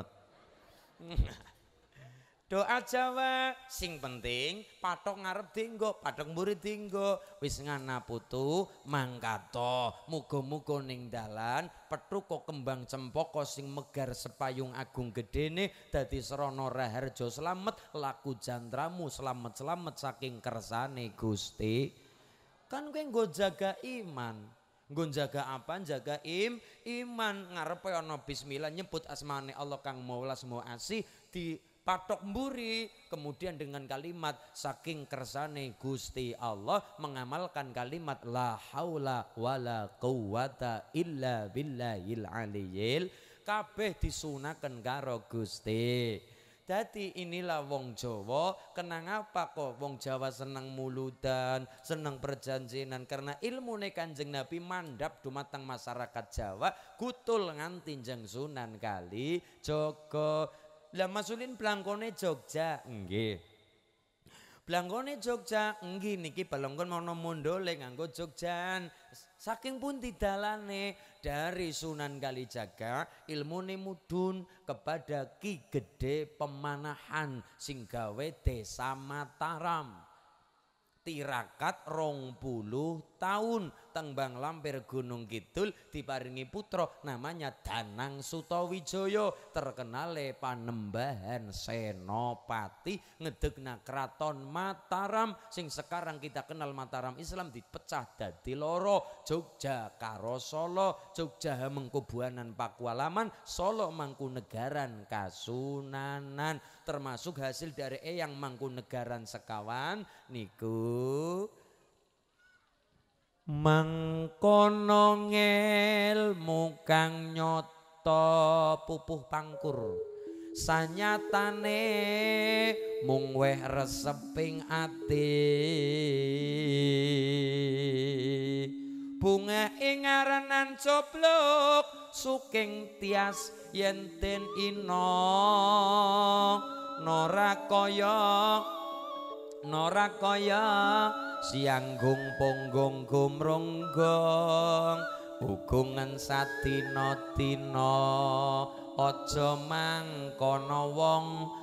A: Doa Jawa sing penting patok ngarep dinggo, patok mburi dinggo. Wis ngana putu mangkato, muga-muga ning dalan pethuka kembang cempaka sing megar sepayung agung gedene dadi srana raharja slamet laku jantramu slamet-slamet saking kersane Gusti. Kan kowe nggo jaga iman. Nggo jaga apa? Jaga im iman ngarepe ana bismillah nyebut asmane Allah kang maulas mau asih di patok mburi, kemudian dengan kalimat saking kersane Gusti Allah mengamalkan kalimat la haula wala quwata illa billahil aliyil, kabeh disunaken karo Gusti. Dadi inilah wong Jawa, kenang apa kok wong Jawa seneng muludan, seneng perjanjinan, karena ilmune Kanjeng Nabi mandhap dumateng masyarakat Jawa, kutul nganti jeng Sunan Kalijaga. Lah masulin blangkone Jogja, nggih. Blangkone Jogja, nggih niki balangkon mono mondole nganggo Jogjan. Saking pundi dalane dari Sunan Kalijaga ilmune mudhun kepada Ki Gede Pemanahan sing gawe Desa Mataram. Tirakat rong puluh tahun tembang lampir Gunung Kidul diparingi putra namanya Danang Sutawijaya, terkenale Panembahan Senopati ngedegna kraton Mataram sing sekarang kita kenal Mataram Islam dipecah dadi loro, Jogja karo Solo, Jogja Hamengkubuanan Pakualaman, Solo Mangkunegaran Kasunanan, termasuk hasil dari Eyang Mangkunegaran sekawan niku mangkono ngelmu kang nyata pupuh pangkur, sanyatane mung weh reseping ati, bunga ing arenan coblok suking tias yen den ina nora kaya nora kaya sianggung punggung gumrunggung ugungan sadina-dina aja mangkono wong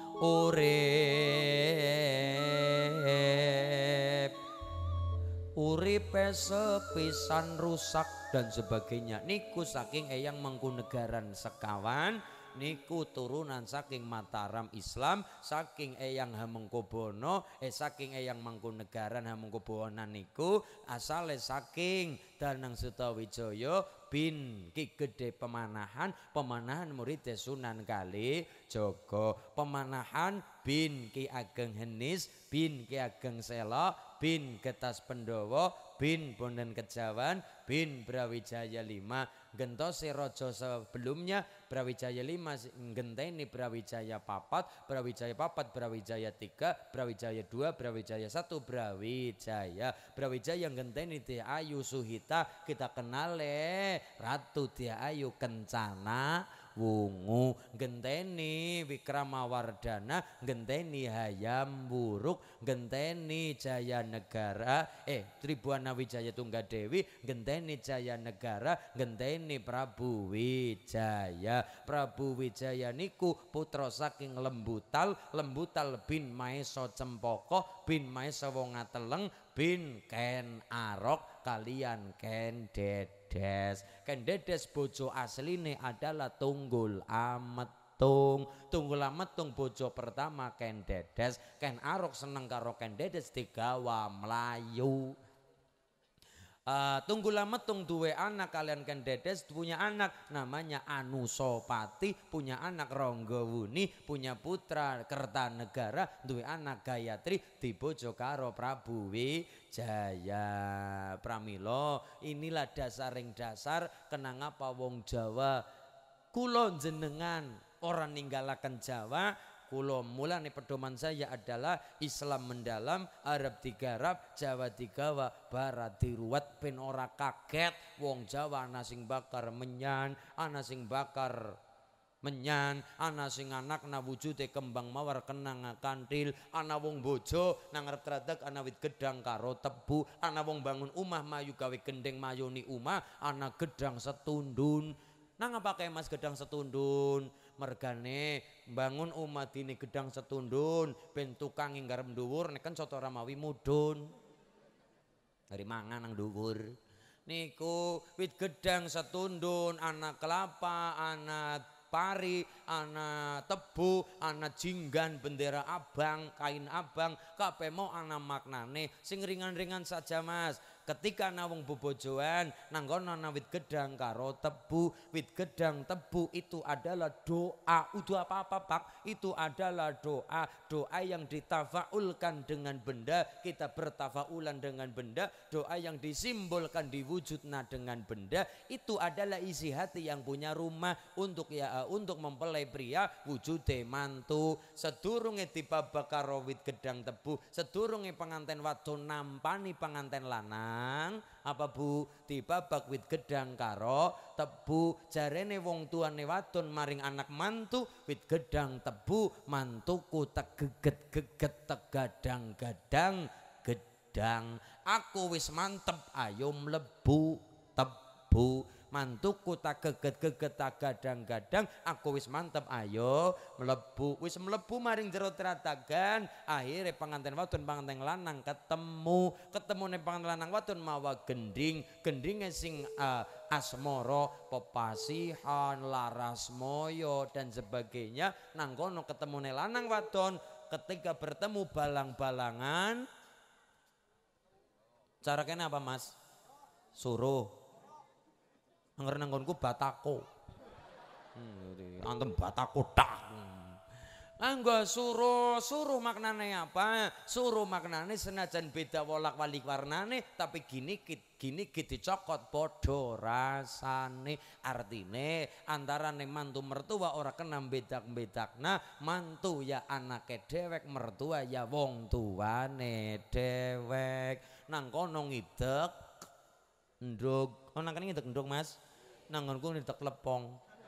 A: urip uripe sepisan rusak dan sebagainya. Niku saking Eyang Mangkunegaran sekawan, niku turunan saking Mataram Islam, saking Eyang Hamengkubuwana, eh saking Eyang Mangkunegaran Hamengkubuwana niku asale saking Danang Sutawijaya bin Ki Gede Pemanahan, Pemanahan murid Sunan Kalijaga, Pemanahan bin Ki Ageng Henis bin Ki Ageng Sela bin Getas Pendowo bin Bondan Kejawan bin Brawijaya lima. Gentosi raja sebelumnya Brawijaya lima genteni Brawijaya papat, Brawijaya papat Brawijaya tiga, Brawijaya dua, Brawijaya satu, Brawijaya Brawijaya genteni Dia Ayu Suhita, kita kenale Ratu Dia Ayu Kencana Wungu, genteni Wikramawardhana, genteni Hayam Wuruk, genteni Jaya Negara, eh Tribuana Wijaya Tunggadewi, genteni Jaya Negara, genteni Prabu Wijaya. Prabu Wijaya niku putra saking Lembutal, Lembutal bin Maesa Cempaka bin Maesa Wongateleng bin Ken Arok kalian Ken Dedes. Ken Dedes bojo asline adalah Tunggul Ametung. Tunggul Ametung bojo pertama Ken Dedes. Ken Arok seneng karo Ken Dedes digawa Melayu. Uh, Tunggul Ametung duwe anak kalian Ken Dedes punya anak namanya Anusapati, punya anak Ranggawuni, punya putra Kertanegara, duwe anak Gayatri dibojo karo Prabu Wijaya. Pramila inilah dasaring dasar kenang apa wong Jawa kula jenengan orang ninggalaken Jawa. Kulo mulane pedoman saya adalah Islam mendalam, Arab digarap, Jawa digawa, Barat diruwat ben ora kaget wong Jawa ana sing bakar menyan, ana sing bakar menyan, ana sing anakna wujude kembang mawar kenang kantil, ana wong bojo nang arep tradeg ana wit gedang karo tebu, ana wong bangun umah mayu gawe gendeng mayoni umah, ana gedang setundun. Nang apa kae Mas gedang setundun? Mergane bangun umat ini gedang setundun ben tukang ing garem dhuwur nek kan soto ramawi mudhun. Dari mangan nang dhuwur. Niku wit gedang setundun, anak kelapa, anak pari, anak tebu, anak jinggan, bendera abang, kain abang, kabeh mau ana maknane sing ringan-ringan saja Mas. ketika nawung bobojoan nang kono ana wit gedang karo tebu. Wit gedang tebu itu adalah doa. Udah apa-apa Pak, itu adalah doa. Doa yang ditafaulkan dengan benda, kita bertafaulan dengan benda. Doa yang disimbolkan diwujudna dengan benda, itu adalah isi hati yang punya rumah untuk ya untuk mempelai pria wujude mantu. Sedurunge dibabak karo wit gedang tebu, sedurunge penganten wadon nampani penganten lanang, apa Bu, dibabak wit gedang karo tebu. Jarene wong tuane wadon maring anak mantu, wit gedang tebu, mantuku tegeget-geget tegadang-gadang gedang. Aku wis mantep ayo mlebu tebu. Mantuku tak geget-geget tak gadang-gadang, aku wis mantep ayo mlebu. Wis mlebu maring jero tratagan, akhire penganten wadon penganten lanang ketemu. Ketemune penganten lanang wadon mawa gending, gendinge sing uh, asmara, pepasihan, laras moyo dan sebagainya. Nang kono ketemune lanang wadon, ketika bertemu balang-balangan, cara kene apa Mas? Suruh. Angger nanggonku batako. Hmm, antem batako tak. Anggo suruh, suruh maknane apa? Suruh maknane senajan beda wolak-walik warnane, tapi gini gini gini dicokot podo rasane. Artine antarane mantu mertua ora kena bedak-bedakna. Mantu ya anake dewek, mertua ya wong tuane dewek. Nang kono ngidek nduk. Oh nang kene ngidek nduk Mas. Nang ngonku ngidek lepong.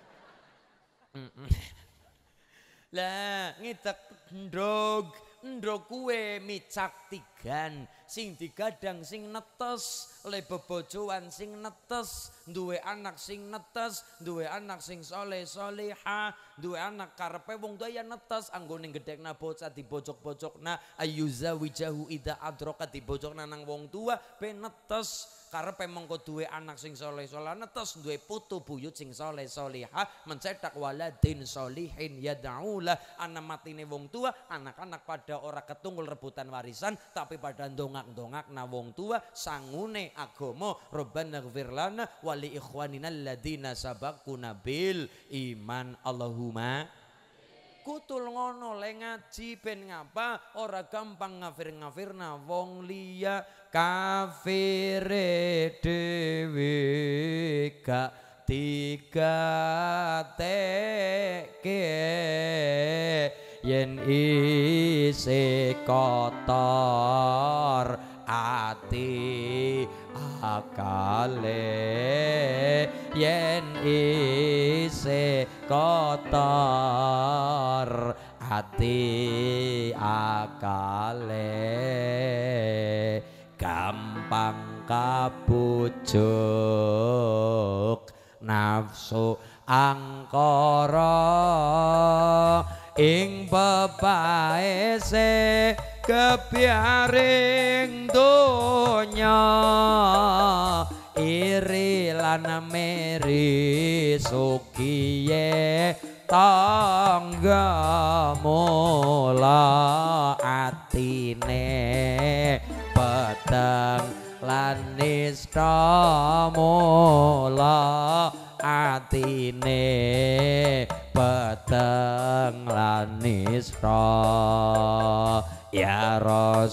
A: Lah ngidek nduk, nduk kuwe micak tigan, sing digadang sing netes, le bebojoan sing netes, duwe anak sing netes, duwe anak sing soleh solehah, duwe anak karepe wong tuwa ya netes, anggone gedhekna bocah dibojok-bojokna ayuza wijahu ida adroka dibojokna nang wong tuwa ben netes. Karepe mengko duwe anak sing soleh soleh netes, duwe putu buyut sing soleh solehah, mencetak waladin solihin yad'ulah. Anak matine wong tua, anak-anak pada ora ketunggul rebutan warisan, tapi pada ndongak-ndongak na wong tua sangune agama. Rabbana ighfir lana wa li ikhwanina alladziina sabaquna bil iman. Allahumma kutul ngono le ngaji ben ngapa ora gampang ngafir-ngafirna wong liya. Kafire dhewe gak digateke yen isih kotor ati akale, yen isih kotor ati akale, gampang kabujuk nafsu angkara ing pepaese kepyaring donya, iri lan meri sukiye tangga mula atine peteng lan nista mula atine peteng lan nista. Ya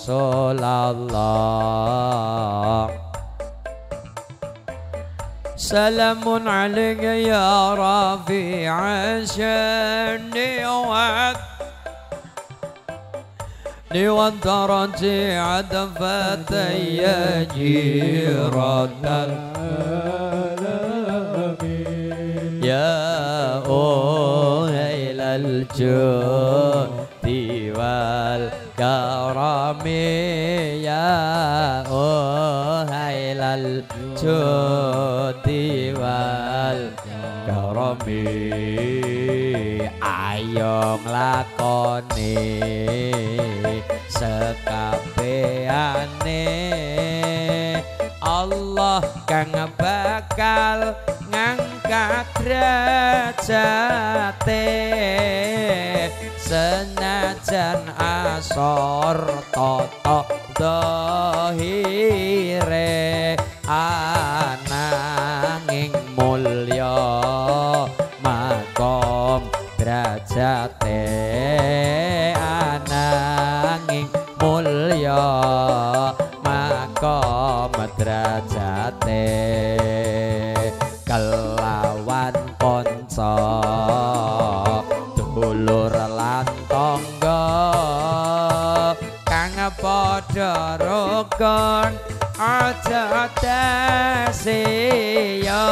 A: Rasulullah salamun alayka ya rafi'a syani wa ni wa taraji'a dafataya jiratal alamin ya uhailal judi wal karami ya uhailal judi wal karami, ayo nglakoni sekabehane Allah kang bakal ngangkat derajate senajan asor toto zahire ananging mulya makom derajate ananging mulya makom derajate kelawan kanca dulur lan tangga kang padha rukun aja dasiya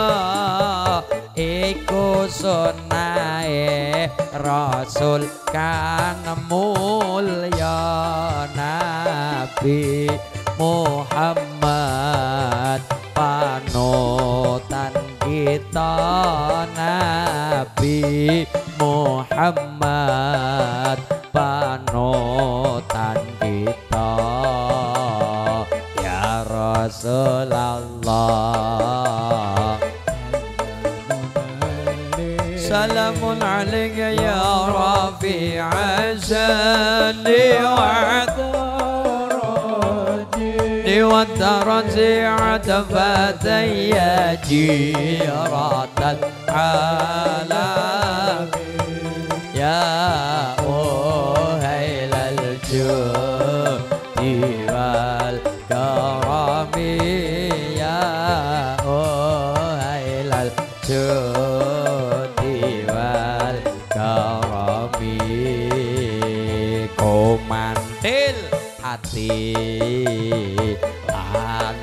A: iku sunahe rasul kang mulya Nabi Muhammad panutan kita Nabi Muhammad panutan kita ya Rasulullah salamun alayka ya Rafi azani wa daraji atfatay ya jiratal alam ya uhailal judi wal karami ya uhailal judi wal karami komantil hati lan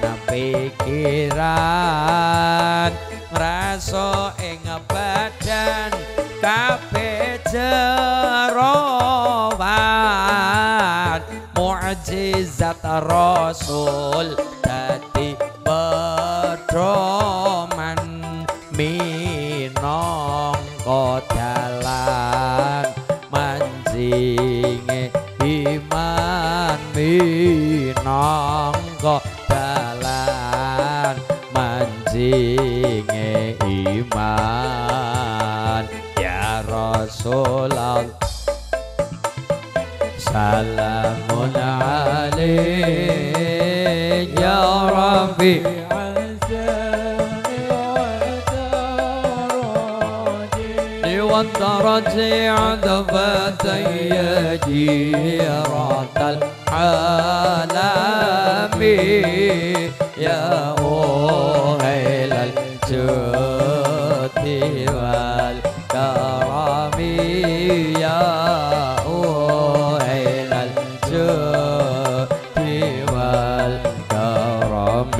A: pikiran ngraso ing badan kabeh jerowan mukjizat rasul dadi pedoman minangka dalan manjinge iman minangka dalan manjinge iman ya Rasulullah salamun alaik ya Rabbi والدرجة عدفتي جيرة العالم يا أهل الجود والكرم يا أهل الجود والكرم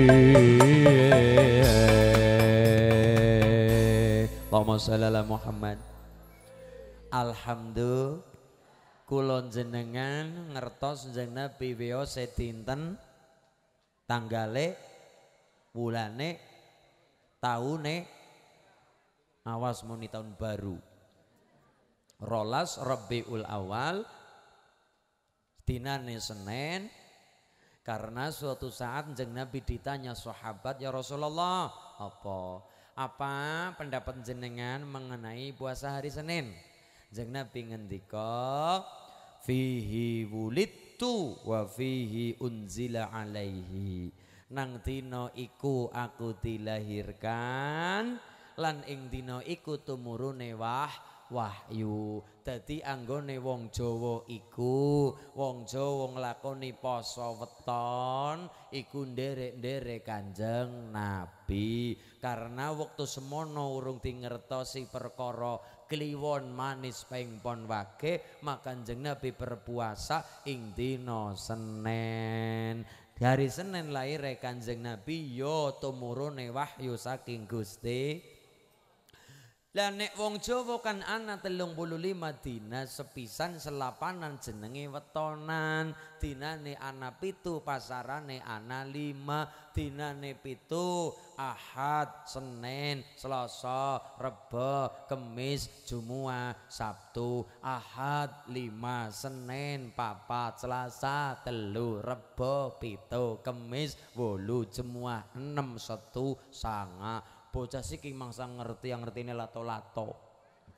A: Allahumma sholli ala Muhammad. Alhamdulillah kulon jenengan ngertos jeneng Nabi wiyos dinten tanggale wulane taune awas muni tahun baru rolas Rabiul Awal dinane Senin karena suatu saat jeneng Nabi ditanya sahabat ya Rasulullah apa apa pendapat jenengan mengenai puasa hari Senin? Jeng Nabi ngendika fihi wulidtu wa fihi unzila alaihi. Nang dina iku aku dilahirkan lan ing dina iku tumurune wah wahyu. Dadi anggone wong Jawa iku wong Jawa nglakoni poso weton iku nderek-nderek Kanjeng Nabi karena waktu semono urung dingertosi perkara kliwon manis paing pon wage maka Kanjeng Nabi berpuasa ing dina Senin. Hari Senin lahir Kanjeng Nabi yo tumurune wahyu saking Gusti. Lah nek wong Jawa kan ana telung puluh lima dina sepisan selapanan jenenge wetonan. Dinane ana pitu pasarane ana lima. Dinane pitu Ahad, Senin, Selasa, Rebo, Kemis, Jumat, Sabtu. Ahad lima, Senin, papat, Selasa, telu, Rebo, pitu, Kemis, wolu, Jumat, enam, setu, sanga. Bocah siki mangsa ngerti yang ngertine lato-lato.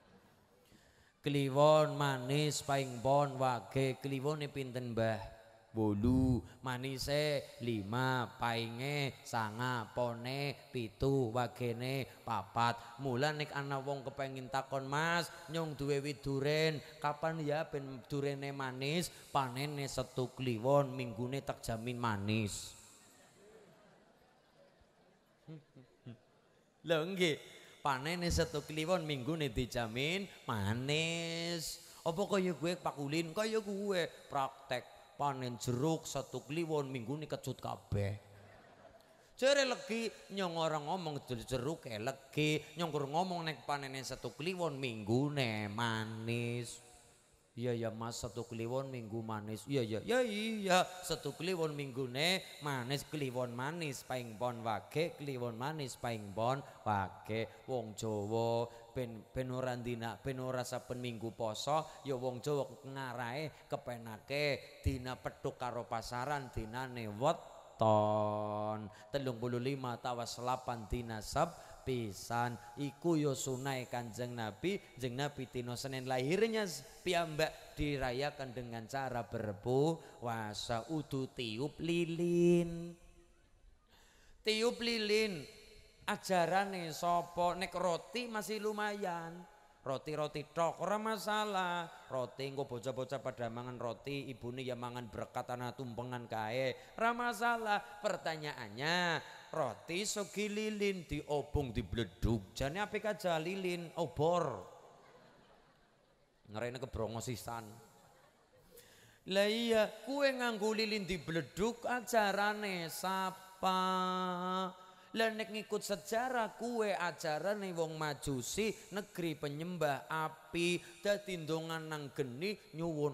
A: Kliwon manis paing pon wage kliwone pinten Mbah? bolu, manise lima, painge sanga, pone pitu, wagene papat. Mula nek ana wong kepengin takon Mas, nyong duwe wit duren, kapan ya ben durene manis? Panene setu kliwon, minggune tak jamin manis. Lho nggih, panene setu kliwon minggune dijamin manis. Apa kaya gue pakulin kaya gue praktek panen jeruk setu kliwon minggune kecut kabeh. Jere legi nyong orang ngomong jeruk e legi, nyong kur ngomong nek panene setu kliwon minggune manis. Iya ya Mas, satu kliwon minggu manis. Iya ya ya iya satu kliwon minggune manis, kliwon manis paing pon wage, kliwon manis paing pon wage. Wong Jawa ben ben ora dina ben ora saben minggu poso ya wong Jawa ngarahe kepenake dina petuk karo pasaran dinane weton. telung puluh lima tawas selapan dina sab pisan iku yo sunai Kanjeng Nabi. Kanjeng Nabi dina Senin lahirnya piyambak dirayakan dengan cara berpuasa. Udu tiup lilin, tiup lilin ajarane sapa? Nek roti masih lumayan, roti-roti tok ora masalah. Roti engko bocah-bocah pada mangan roti, ibune ya mangan berkat ana tumpengan kae, ora masalah. Pertanyaannya, roti sogi lilin diobong dibleduk, jane apik aja lilin obor. Ngerene kebrongo sisan. Lah iya, kue nganggo lilin dibleduk ajarane sapa? Lah nek ngikut sejarah kue ajarane wong Majusi, negeri penyembah api, dadi ndongan nang geni nyuwun.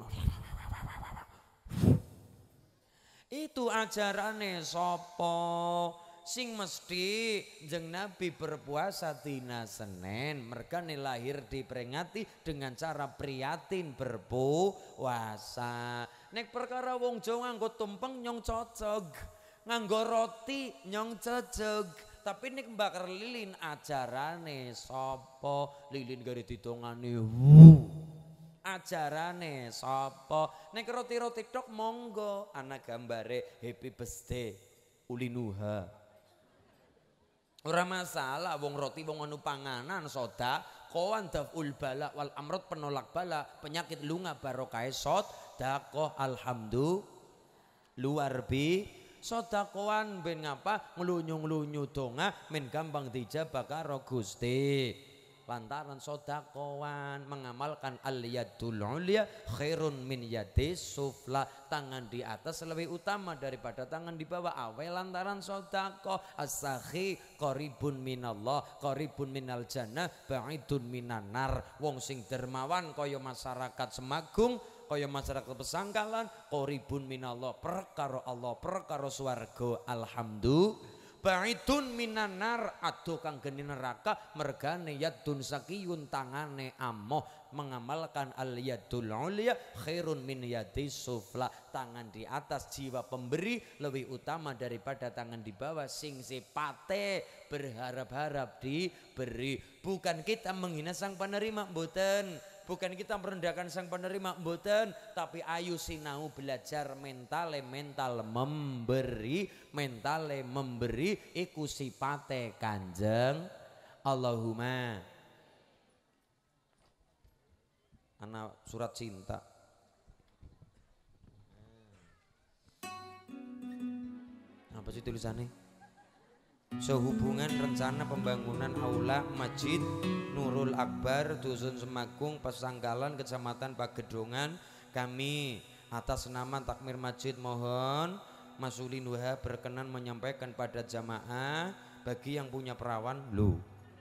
A: Itu ajarane sapa? Sing mesti Kanjeng Nabi berpuasa dina Senin, mergane lahir diperingati dengan cara prihatin berpuasa. Nek perkara wong Jawa nganggo tumpeng nyong cocok, nganggo roti nyong cocok, tapi nek bakar lilin ajarane sapa? Lilin gare didongane wu, ajarane sapa? Nek roti-roti tok monggo ana gambare happy birthday ulinuha. Ora masalah, wong roti wong anu panganan soda kowan daful bala wal amrod, penolak bala penyakit lunga barokah sodakoh. Alhamdulillah luar bi sodakohan ben ngapa ngelunyu-ngelunyu donga men gampang dijabah karo Gusti. Lantaran sodakohan mengamalkan al-yadul ulya khairun min yadis sufla, tangan di atas lebih utama daripada tangan di bawah. Awe lantaran sodakoh. As-sakhi qaribun minallah qaribun minal jannah ba'idun minan nar. Wong sing dermawan kaya masyarakat Semagung, kaya masyarakat Pesanggalan, qaribun minallah perkara Allah perkara swarga. Alhamdulillah ba'idun minan nar, aduh kang geni neraka. Mergane yadun sakiyun, tangane amoh mengamalkan al yadul ulya khairun min yadis sufla, tangan di atas jiwa pemberi lebih utama daripada tangan di bawah sing sipate berharap-harap diberi. Bukan kita menghina sang penerima, mboten. Bukan kita merendahkan sang penerima, mboten, tapi ayu sinau belajar mentale mental memberi, mentale memberi iku sipate Kanjeng. Allahumma ana surat cinta. Apa sih tulisannya? Sehubungan rencana pembangunan aula Masjid Nurul Akbar Dusun Semagung Pesanggalan Kecamatan Pagedongan, kami atas nama Takmir Masjid mohon Mas Ulinuha berkenan menyampaikan pada jamaah bagi yang punya perawan lu.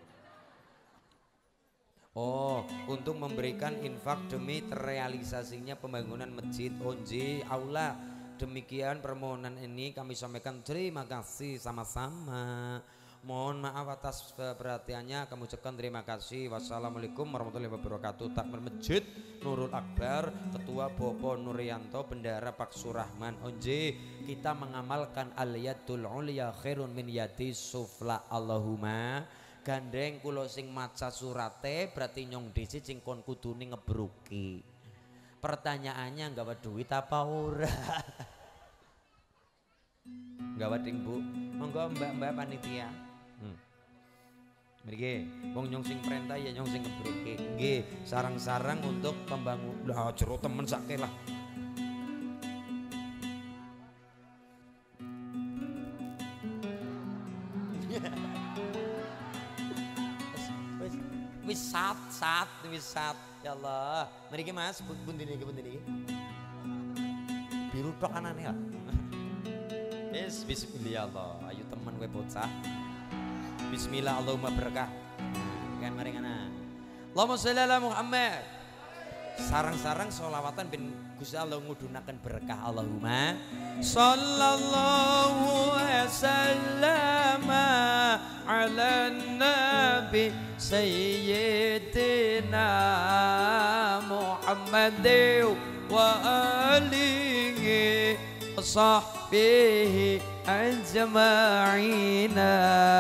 A: Oh, untuk memberikan infak demi terrealisasinya pembangunan Masjid Onji Aula. Demikian permohonan ini kami sampaikan terima kasih sama-sama. Mohon maaf atas perhatiannya, kami ucapkan terima kasih. Wassalamualaikum warahmatullahi wabarakatuh. Takmir Masjid Nurul Akbar, Ketua Bopo Nuryanto, Bendara Pak Surahman Onje. Kita mengamalkan al-yadul ulya khairun min yadis sufla. Allahumma gandeng kulo sing maca surate berarti nyong disi sing kon kudune ngebruki. Pertanyaannya nggak duit apa ora? Gawading Bu. Monggo Mbak-mbak panitia. Hmm. Mriki, wong nyong sing perintah ya nyong sing ngebreke. Nggih, sarang-sarang untuk pembangun. Lah jero temen sak lah. Wis sat sat wis sat ya Allah. Mriki Mas, pundi niki pundi niki. Biru tok anane ya. Wis bismillah Allah. Ayo temen kowe bocah. Bismillah Allahumma berkah. Kan mari ngana. Allahumma sholli ala Muhammad. Sarang-sarang sholawatan bin Gusti Allah ngudunaken berkah. Allahumma sallallahu wasallam ala nabi sayyidina Muhammad wa alihi wa sahbihi ajma'ina.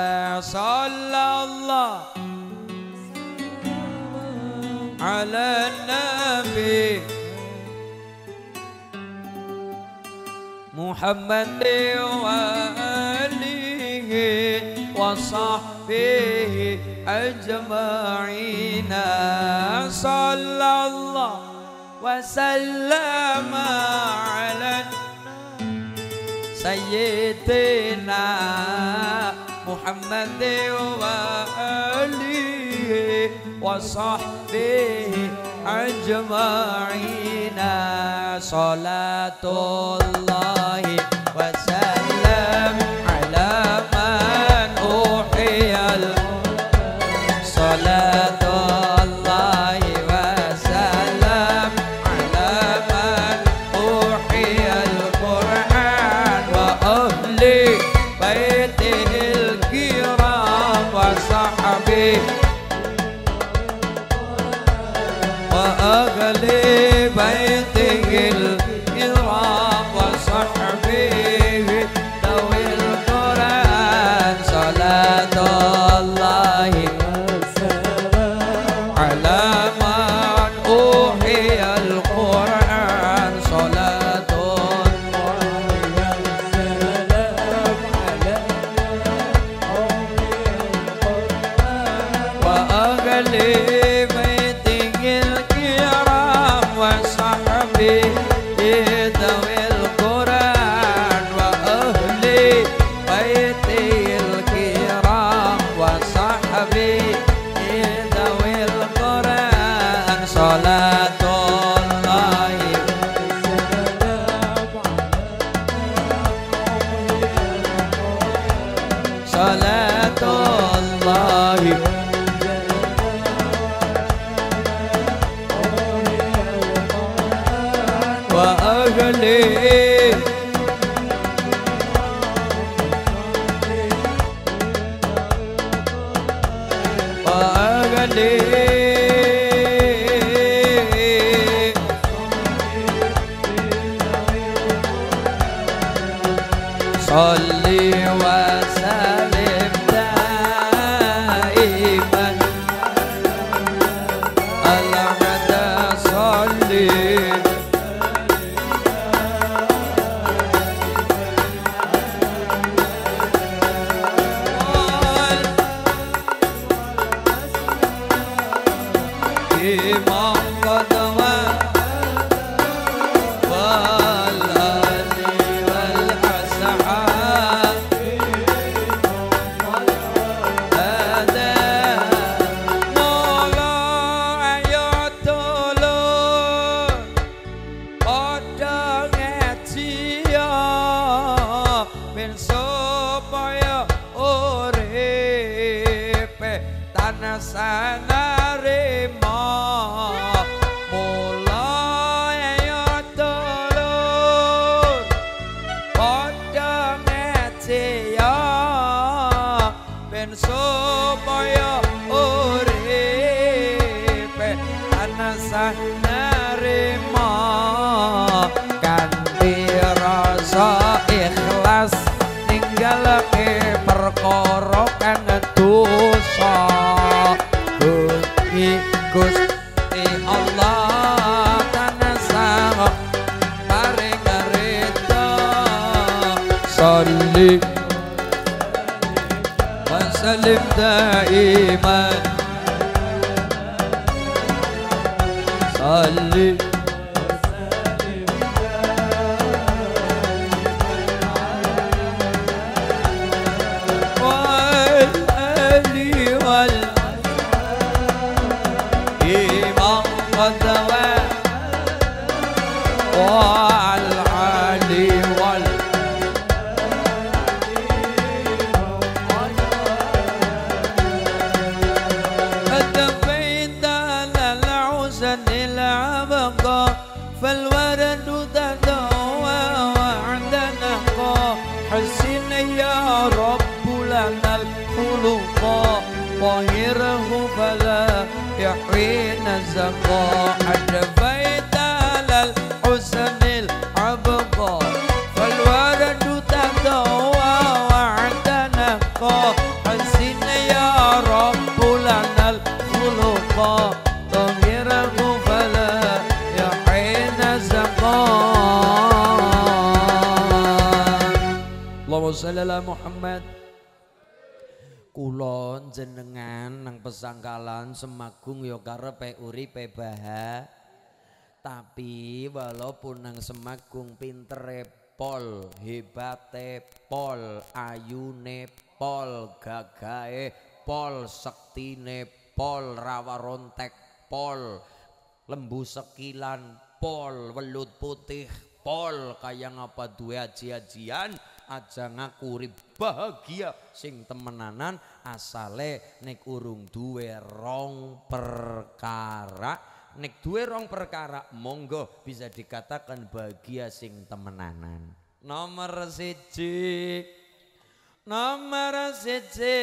A: Sallallahu ala nabi Muhammad wa alihi wa sahbihi ajma'ina. Sallallahu wa sallama ala sayyidina Muhammad wa alihi wa sahbihi ajma'ina. Salatullahi wa salam ala man uhiyal. Salatullahi wa salam ala man uhiyal Qur'an wa ahli baitihil kiram wa sahbihi أغلي بيته الكرام وصحبه ذوي القرآن. صلاة الله على من أوحي القرآن. صلاة وأغلي ذوي القرآن وأهل بيته الكرام وصحبه ذوي القرآن. صلاة الله صلاة الله وأغلي وأغلي صلي وسلم دائما على مدى صلي ikhlas ninggalake perkara kang dosa. Gusti Gusti Allah tansah paring ridho. Sholli دائما صلي والآل والإمام والدواء والعلي وال فدفيت للعسن العبقى فالورد تدوى وعدنا حسن يا رب لنا الخلقا طهره فلا يحين الزقا حدفيت للحسن العبقى فالورد تدوى وعدنا حسن يا رب لنا الخلقا طهره فلا يحين الزقا Allahumma sholli ala Muhammad. Kula jenengan nang pesangkalan Semagung ya karepe uripe baha. Tapi walaupun nang Semagung pintere pol, hebate pol, ayune pol, gagahe pol, sektine pol, rawa rontek pol, lembu sekilan pol, welut putih pol, kaya ngapa duwe aji-ajian aja ngakuri bahagia sing temenanan asale nek urung duwe rong perkara. Nek duwe rong perkara monggo bisa dikatakan bahagia sing temenanan. Nomor siji, nomor siji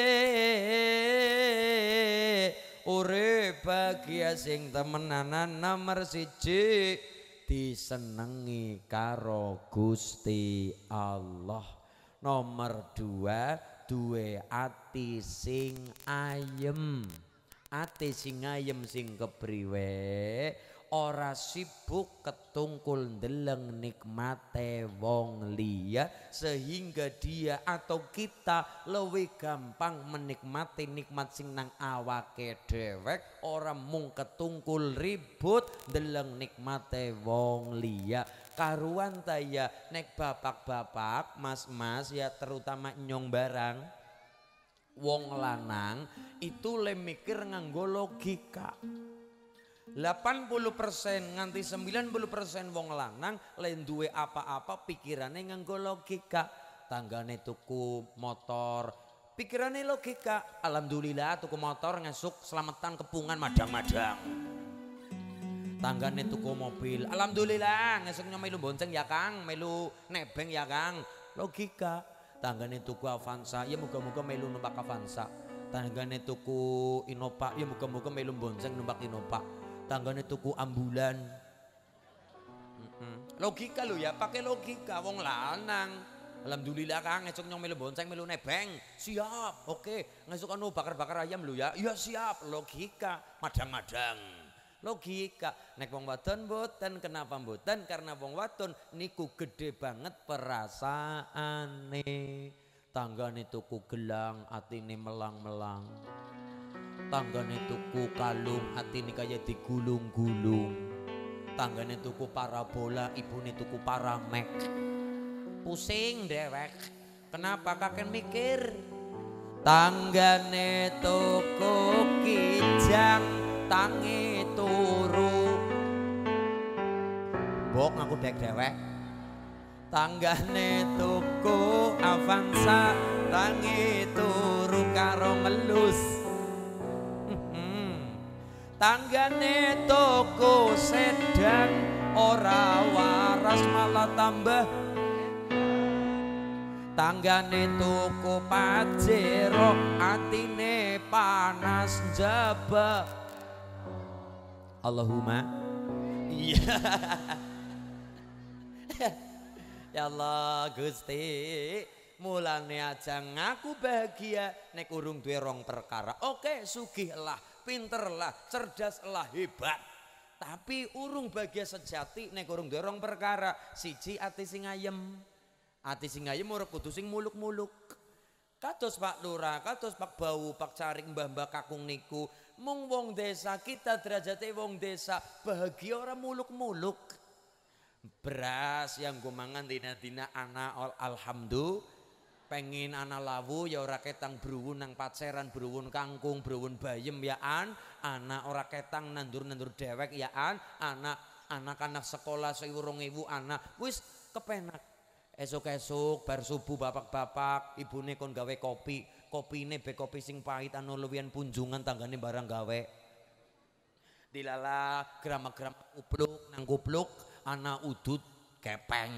A: urip bahagia sing temenanan. Nomor siji disenengi karo Gusti Allah. Nomor dua duwe ati sing ayem. Ati sing ayem sing kepriwe ora sibuk ketungkul ndeleng nikmate wong liya sehingga dia atau kita lebih gampang menikmati nikmat sing nang awake dewek, ora mung ketungkul ribut ndeleng nikmate wong liya. Karuan ta ya nek bapak-bapak, mas-mas ya terutama nyong barang wong lanang itu le mikir nganggo logika. delapan puluh persen nganti sembilan puluh persen wong lanang len duwe apa-apa pikirane nganggo logika. Tanggane tuku motor, pikirane logika. Alhamdulillah tuku motor ngesuk selamatan kepungan madang-madang. Tanggane tuku mobil, alhamdulillah ngesuknya melu bonceng ya Kang, melu nebeng ya Kang. Logika. Tanggane tuku Avanza, ya muga-muga melu numpak Avanza. Tanggane tuku Innova, ya muga-muga melu bonceng numpak Innova. Tanggane tuku ambulan. Mm-mm. Logika lo ya, pakai logika wong lanang. Alhamdulillah Kang, ngesuk nyong melu bonceng melu nebeng. Siap, oke. Ngesuk anu bakar-bakar ayam lo ya. Iya siap, logika. Madang-madang. Logika. Nek wong wadon mboten, kenapa mboten? Karena wong wadon niku gede banget perasaane. Tanggane tuku gelang, atine melang-melang. Tanggane tuku kalung, atine kaya digulung-gulung. Tanggane tuku parabola, ibune tuku paramek. Pusing dewek. Kenapa kakek mikir? Tanggane tuku kijang, tangi turu. Bok ngaku dek dewek. Tanggane tuku Avanza, tangi turu karo ngelus. Tanggane tuku sedan, ora waras malah tambah. Tanggane tuku Pajero, atine panas jaba. Allahumma iya. Ya Allah Gusti, mulane aja ngaku bahagia nek urung duwe rong perkara. Oke, sugihlah, pinterlah, cerdaslah, hebat. Tapi urung bahagia sejati nek urung duwe rong perkara. Siji ati sing ayem. Ati sing ayem ora kudu sing muluk-muluk. Kados Pak Lurah, kados Pak Bau, Pak Caring, Mbah-mbah kakung niku, mung wong desa kita derajate wong desa bahagia ora muluk-muluk. Beras yang gue mangan dina-dina ana alhamdulillah, pengen ana lawu ya ora ketang bruwun nang paceran, bruwun kangkung, bruwun bayem ya an, ana ora ketang nandur-nandur dewek ya an, anak anak-anak sekolah sewu rong ewu anak wis kepenak. Esuk-esuk bar subuh bapak-bapak ibune kon gawe kopi, kopine be kopi sing pahit anu luwihan punjungan tanggane barang gawe. Dilala gram-gram kupluk nang kupluk ana udut kepeng.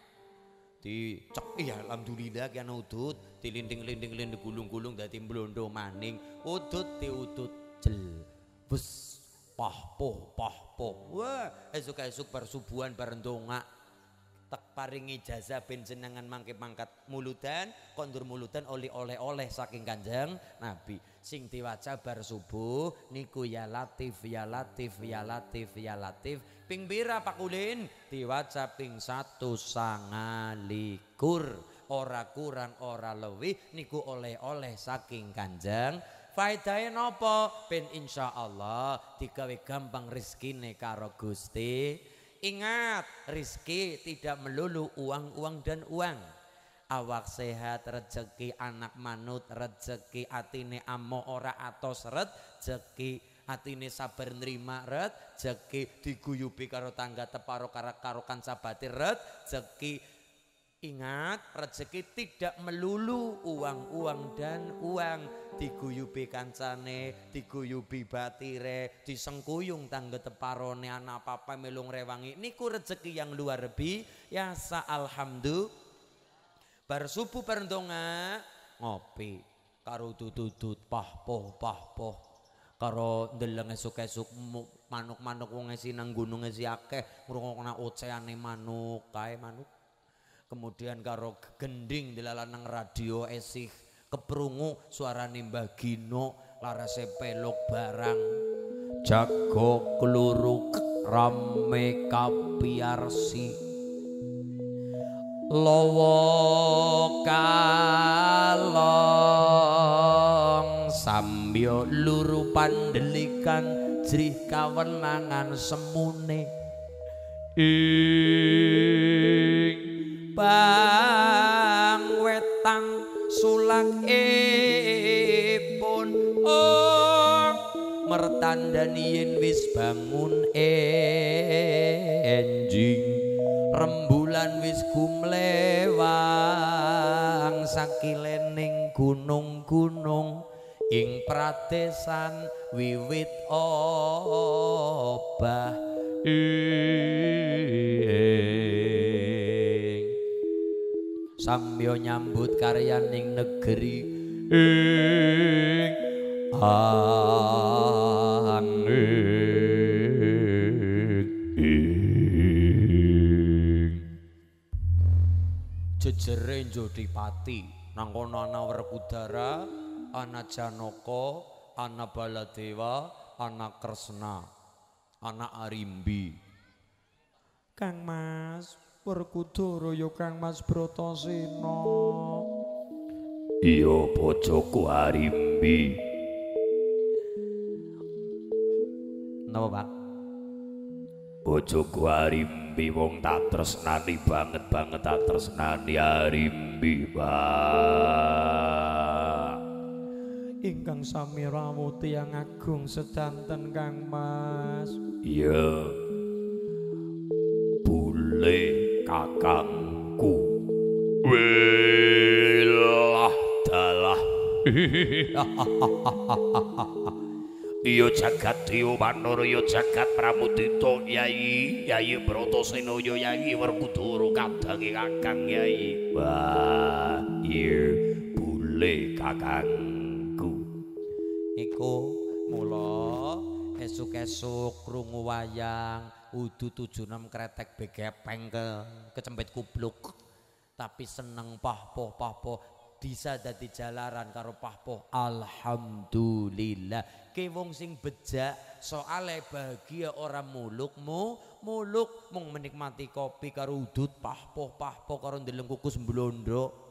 A: Dicek iya alhamdulillah ki ana udut, dilinting-linting linting gulung-gulung dadi mblondo maning. Udut diudut jel. Wes pah-poh pah-poh. Wah, esuk-esuk bar subuhan bar ndonga tak paringi ijazah ben jenengan mangke mangkat muludan kondur muludan oleh oleh-oleh saking Kanjeng Nabi sing diwaca bar subuh niku ya latif ya latif ya latif ya latif ping pira Pak Ulin diwaca ping satu sangalikur ora kurang ora lewih niku oleh-oleh saking Kanjeng. Faedahe napa ben insyaallah digawe gampang rezekine karo Gusti. Ingat, rizki tidak melulu uang-uang dan uang. Awak sehat, rezeki anak manut, rezeki atine amo ora atos rezeki atine sabar nerima rezeki diguyubi karo tangga teparo karo karo kanca batir rezeki. Ingat, rezeki tidak melulu uang-uang dan uang. Diguyubi kancane, diguyubi batire, disengkuyung tangga teparone anak papa melung rewangi. Niku rezeki yang luar biasa. Alhamdulillah. Bar subuh berdonga ngopi karo tutut pahpoh pahpoh karo ndeleng esuk-esuk manuk-manuk wong esi nang gunung esi akeh ngrungokna oceane manuk kae manuk. Kemudian karo gending dilalanang radio esih keprungu suarane Mbah Gino larase pelok barang jago kluruk rame kapiarsi lawa kalong sambya luru pandelikan jrih kawenangan semune ing bang wetang sulak ipun oh mertandani yen wis bangun enjing rembulan wis gumlewang sakilening gunung-gunung ing pradesan wiwit obah sambil nyambut karyaning negeri ing angin jejere Jodipati nang kono ana Werkudara ana Janaka ana Baladewa ana Kresna ana Arimbi. Kang Mas Werkudara ya Kang Mas Bratasena. Iya bojoku Arimbi. Napa Pak? Bojoku Arimbi wong tak tresnani banget banget tak tresnani Arimbi Pak. Ingkang sami rawuh tiyang agung sedanten Kang Mas. Iya. Bule kakangku wilah dalah iya jagat Dewa Manara ya jagat Pramudita Yai Yai Bratasena ya Yai Werkudara kadange kakang Yai wah iya bule kakangku iku mula esuk-esuk krungu wayang udu tujuh enam kretek begepeng ke kecempit kubluk tapi seneng pahpoh pahpoh bisa dadi jalaran karo pahpoh alhamdulillah ke wong sing bejak soale bahagia orang mulukmu muluk mung menikmati kopi karo udut pahpoh pahpoh karo ndeleng kukus mblondo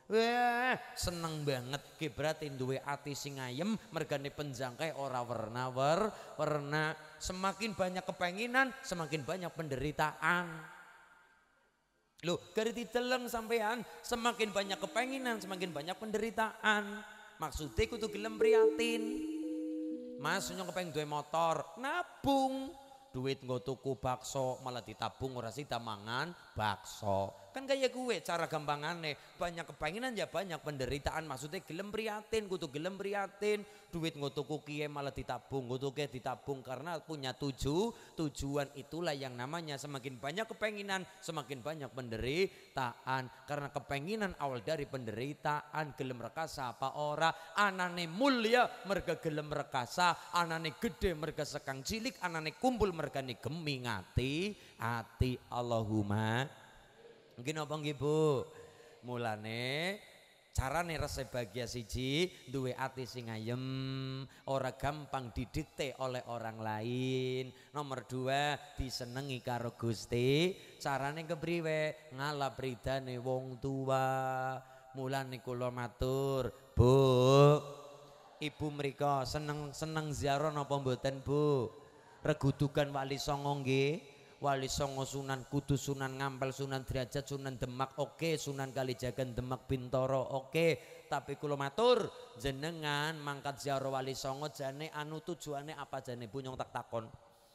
A: Wah, seneng banget ki berarti duwe ati sing ayem, mergane penjangkai ora werna-wer, werna. Semakin banyak kepenginan, semakin banyak penderitaan. Loh, gari dideleng sampean, semakin banyak kepenginan, semakin banyak penderitaan. Maksudnya kudu gelem prihatin. Mas nyong kepeng duwe motor, nabung. Duit nggo tuku bakso malah ditabung ora sida mangan bakso. Kan kayak gue cara gampangane, banyak kepenginan ya banyak penderitaan. Maksudnya gelem prihatin, kudu gelem prihatin. Duit nggo tuku kiye malah ditabung, nggo tuku ditabung karena punya tuju, tujuan. Itulah yang namanya semakin banyak kepenginan, semakin banyak penderitaan. Karena kepenginan awal dari penderitaan. Gelem rekasa apa ora, anane mulia merga gelem rekasa, anane gede merga sekang cilik, anane kumpul mergane gemi ngati ati. Allahumma mungkin apa nggih Bu? Mulane carane resep bahagia siji duwe ati sing ayem, ora gampang didikte oleh orang lain. Nomor dua disenengi karo Gusti. Carane kepriwe? Ngalap ridane wong tua. Mulane kula matur, Bu, Ibu mriko seneng-seneng ziarah napa mboten Bu? Regudukan Wali Songo nggih. Wali Songo Sunan Kudus, Sunan Ngampel, Sunan Derajat, Sunan Demak oke, Sunan Kalijaga Demak Bintoro oke. Tapi kula matur jenengan mangkat ziarah Wali Songo jane anu tujuane apa jane Bu nyong tak takon.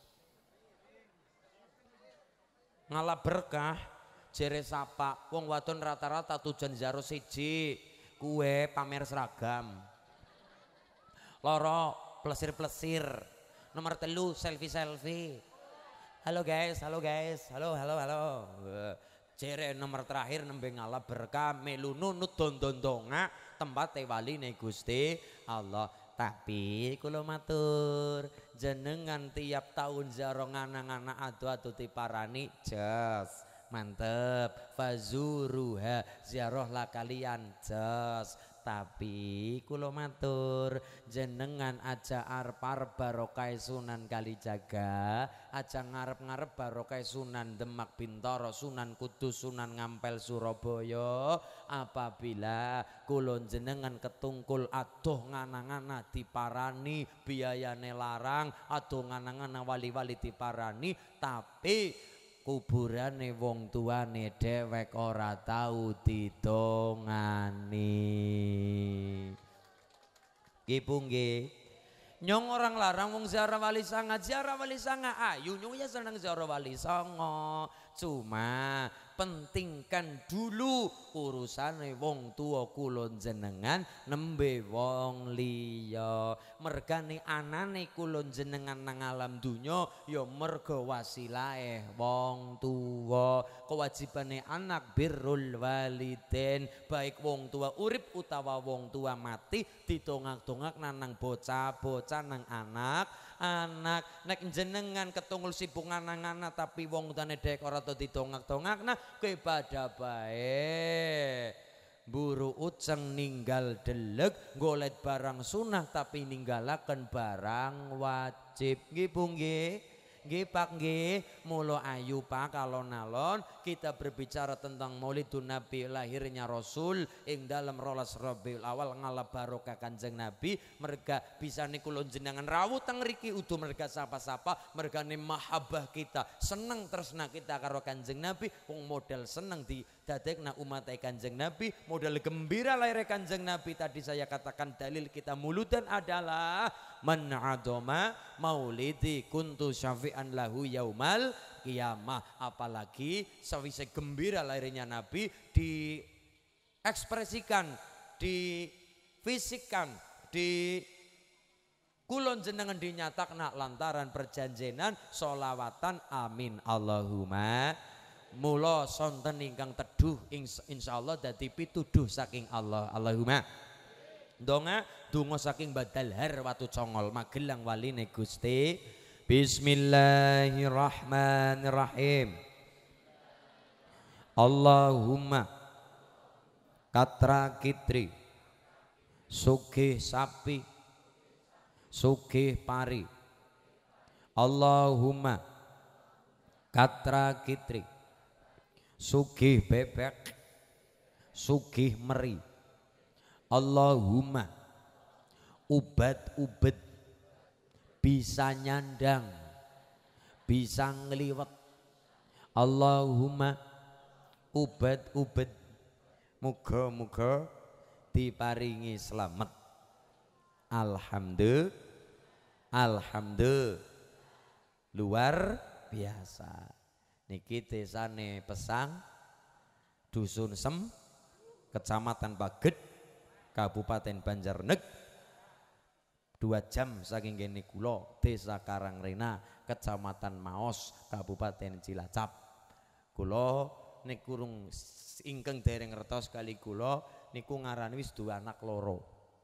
A: Ngalah berkah jere sapa wong wadon rata-rata tujuan ziarah siji kue pamer seragam. Loro plesir-plesir. Nomor telu selfie-selfie. Halo guys, halo guys, halo halo halo. Jere nomor terakhir nembe ngalah berkah melu nunut dondondonga tempat wali ne Gusti Allah. Tapi kula matur jenengan tiap tahun ziarah anak-anak adu-adu diparani jas mantep fazuruha ziarahlah kalian jas. Tapi kula matur jenengan aja arep-arep barokah Sunan Kalijaga, aja ngarep-ngarep barokah Sunan Demak Bintoro, Sunan Kudus, Sunan Ngampel Surabaya. Apabila kula jenengan ketungkul adoh ngana-ngana diparani biayane larang, adoh ngana-ngana wali-wali diparani, tapi kuburane wong tuane dewek ora tau didongani. Nggih Bu nggih. Nyong orang larang wong ziarah Wali Sanga, ziarah Wali Sanga ayu nyong ya seneng ziarah Wali Songo. Cuma pentingkan dulu urusane wong tua kula jenengan nembe wong liya. Mergane anane kula jenengan nang alam dunya ya merga wasilahe wong tua. Kewajibane anak birrul waliden, baik wong tua urip utawa wong tua mati ditongak-tongak nang bocah-bocah nang anak anak. Nek jenengan ketungul sibuk anak-anak tapi wong tuane dek ora tau ditongak-tongak, nah kepada baik buru uceng ninggal delek golet barang sunah tapi ninggalaken barang wajib. Nggih Bu nggih. Nggih Pak nggih. Mula ayu Pak alon-alon kita berbicara tentang Maulidun Nabi, lahirnya Rasul ing dalam rolas Rabiul Awal ngalap barokah Kanjeng Nabi. Merga bisa niku jenengan rawuh teng mriki udu merga sapa-sapa mergane mahabbah kita, seneng tresna kita karo Kanjeng Nabi. Wong model seneng di dadekna umat Kanjeng Nabi, model gembira lahir Kanjeng Nabi. Tadi saya katakan dalil kita muludan adalah man adoma maulidi kuntu syafi'an lahu yaumal kiamah. Apalagi sawise gembira lahirnya Nabi diekspresikan, difisikkan, di kulon jenengan dinyatakna lantaran perjanjenan solawatan amin Allahumma. Mula sonten ingkang teduh insyaallah dadi pituduh saking Allah. Allahumma donga donga saking badal har watu congol Magelang waline Gusti. Bismillahirrahmanirrahim. Allahumma katra kitri sugih sapi sugih pari. Allahumma katra kitri sugih bebek sugih meri. Allahumma ubat-ubet bisa nyandang, bisa ngeliwet. Allahumma ubat-ubet muga-muga diparingi selamat. Alhamdulillah, alhamdulillah, luar biasa. Niki desane Pesang, Dusun Sem, Kecamatan Paget, Kabupaten Banjarneg. Dua jam saking kene kula, Desa Karangrena, Kecamatan Maos, Kabupaten Cilacap. Kula niku rung ingkang dereng ngertos kali kula niku ngarani wis duwe anak loro.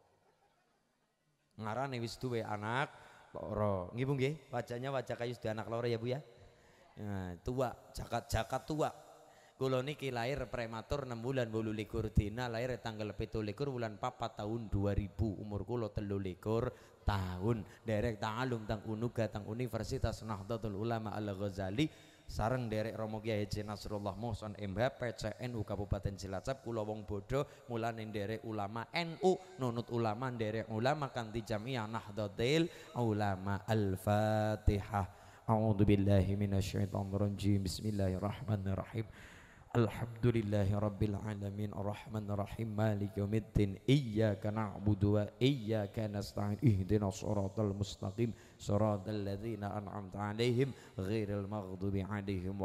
A: Ngarani wis duwe anak loro. Nggih Bu nggih, wajahnya wajah kayu duwe anak loro ya Bu ya. Nah, tua, jakat-jakat tua. Kula niki lahir prematur enam bulan wolu likur dina, lahir tanggal pitu likur bulan papat tahun dua ribu. Umur kula telu likur tahun. Derek ta'alum tang Unuga tang Universitas Nahdlatul Ulama Al-Ghazali sareng derek Romo Kiai Haji Nasrullah Mohson M H P C N U Kabupaten Cilacap. Kula wong bodoh mulane derek ulama N U, nunut ulama derek ulama kanthi Jamiah Nahdlatul Ulama. Al-Fatihah. A'udzu billahi minasyaitonir rajim. Bismillahirrahmanirrahim. Alhamdulillahi rabbil alamin arrahmanir rahim maliki yaumiddin iyyaka na'budu wa iyyaka nasta'in ihdinas siratal mustaqim siratal ladzina an'amta 'alaihim ghairil maghdubi 'alaihim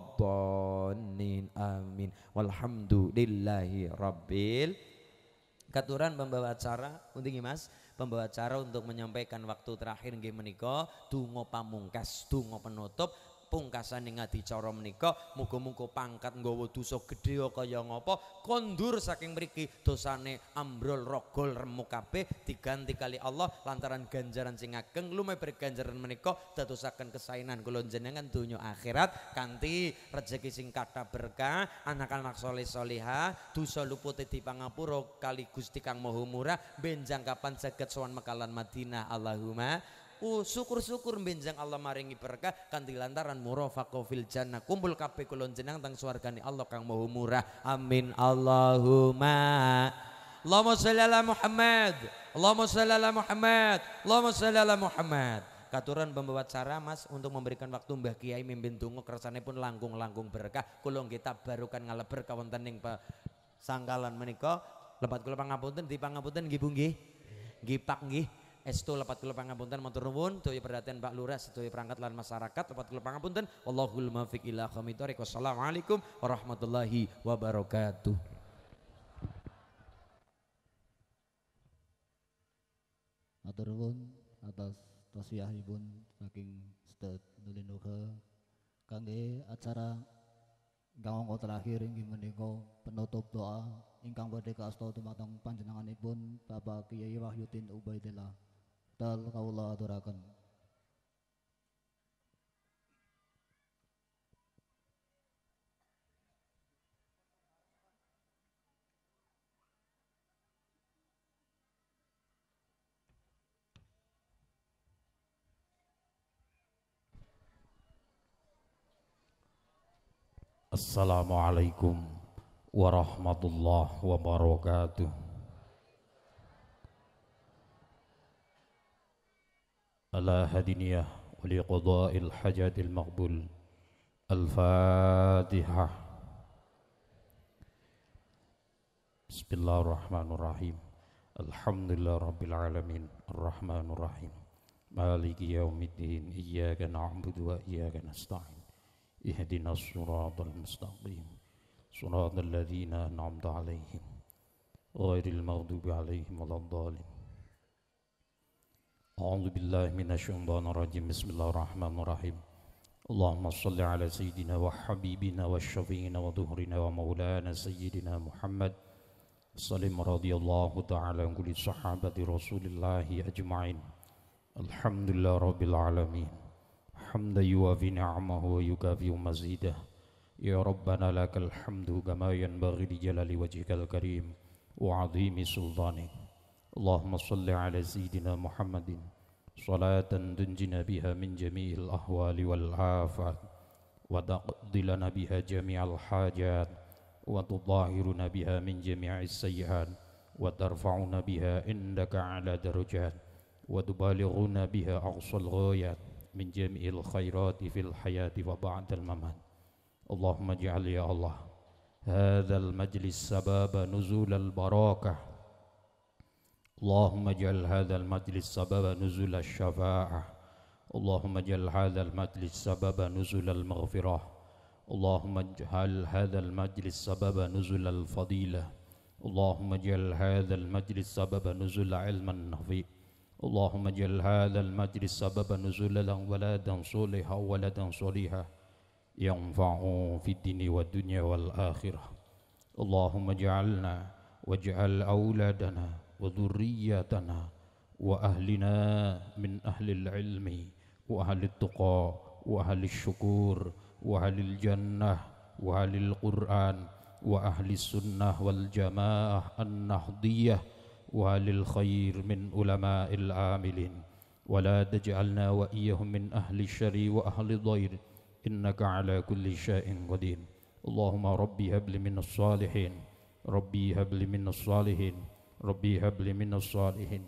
A: waladdallin amin. Walhamdulillahi rabbil. Katuran pembawa acara untuk Mas, pembawa acara untuk menyampaikan waktu terakhir nggih menika donga pamungkas, donga penutup pungkasan ing adicara menika. Muga-muga pangkat nggawa dosa gedhe kaya ngapa kondur saking mriki dosane ambrol rogol remuk kabeh diganti kali Allah lantaran ganjaran sing ageng lumeber ganjaran menika dadosaken kesainan kula jenengan donya akhirat kanthi rejeki sing kathah berkah, anak-anak saleh salihah, dosa lupute dipangapura kali Gusti Kang Maha Murah, benjang kapan saged sowan Mekalan Madinah. Allahumma Uh, syukur-syukur benjang Allah maringi berkah kanthi lantaran murafaqah fil jannah kumpul kabeh kula jenengan teng swargane Allah Kang Maha Murah. Amin. Allahumma Allahumma shalli ala Muhammad, Allahumma shalli ala Muhammad, Allahumma shalli ala Muhammad. Katuran pembawa acara Mas untuk memberikan waktu Mbah Kiai mimpin donga kersane pun langkung-langkung berkah. Kula nggih tabarukan ngaleber kawonten ing sangkalan menika. Lepat kula pangapunten dipangapunten nggih Bu nggih. Nggih Pak nggih. Estu lepat kula pangapunten matur nuwun daya perhatian Pak Lurah sedaya perangkat lan masyarakat. Lepat kula pangapunten wallahul muwaffiq ila aqwamit thoriq. Wassalamualaikum warahmatullahi wabarakatuh.
D: Matur nuwun atas tasbihipun saking Ustaz Nulinuha kangge acara ingkang angka terakhir inggih menika penutup doa ingkang badhe kaasta dumateng panjenenganipun Bapak Kiai Wahyudin Ubaidillah. Dal kawula aturaken.
E: Assalamualaikum warahmatullahi wabarakatuh. Ala hadiniyah wa liqada'il hajatil maqbul. Al-Fatihah. Bismillahirrahmanirrahim. Alhamdulillah rabbil alamin arrahmanir rahim maliki yaumiddin iyyaka na'budu wa iyyaka nasta'in ihdinas siratal mustaqim siratal ladzina an'amta 'alaihim ghairil maghdubi 'alaihim waladdallin. A'udzu billahi minasyaitonir rajim. Bismillahirrahmanirrahim. Allahumma shalli ala sayyidina wa habibina wa syafi'ina wa dhuhrina wa maulana sayyidina Muhammad sallim radhiyallahu ta'ala an kulli sahabati rasulillahi ajma'in. Alhamdulillah rabbil alamin hamdan yuwafi ni'amahu wa yukafi mazidah. Ya Rabbana lakal hamdu kama yanbaghi li jalali wajhikal karim wa 'azimi sultanik. Allahumma salli ala sayyidina Muhammadin salatan tunjina biha min jami'il ahwali wal afat wa taqdi lana biha jami'al hajat وتطهرنا بها من جميع السيئات وترفعنا بها عندك على درجات وتبالغنا بها أقصى الغايات من جميع الخيرات في الحياة وبعد الممات. اللهم اجعل يا الله هذا المجلس سبب نزول البركة. اللهم اجعل هذا المجلس سبب نزول الشفاعة. اللهم اجعل هذا المجلس سبب نزول المغفرة. اللهم اجعل هذا المجلس سبب نزول الفضيلة. اللهم اجعل هذا المجلس سبب نزول علم النافع. اللهم اجعل هذا المجلس سبب نزول ولدا صالحا ولدا صالحا ينفع في الدين والدنيا والآخرة. اللهم اجعلنا واجعل أولادنا وذرياتنا وأهلنا من أهل العلم وأهل التقى وأهل الشكور وأهل الجنة وأهل القرآن وأهل السنة والجماعة النهضية وأهل الخير من علماء العاملين، ولا تجعلنا وإياهم من أهل الشر وأهل الضير إنك على كل شيء قدير. اللهم ربي هب لي من الصالحين، ربي هب لي من الصالحين، ربي هب لي من الصالحين.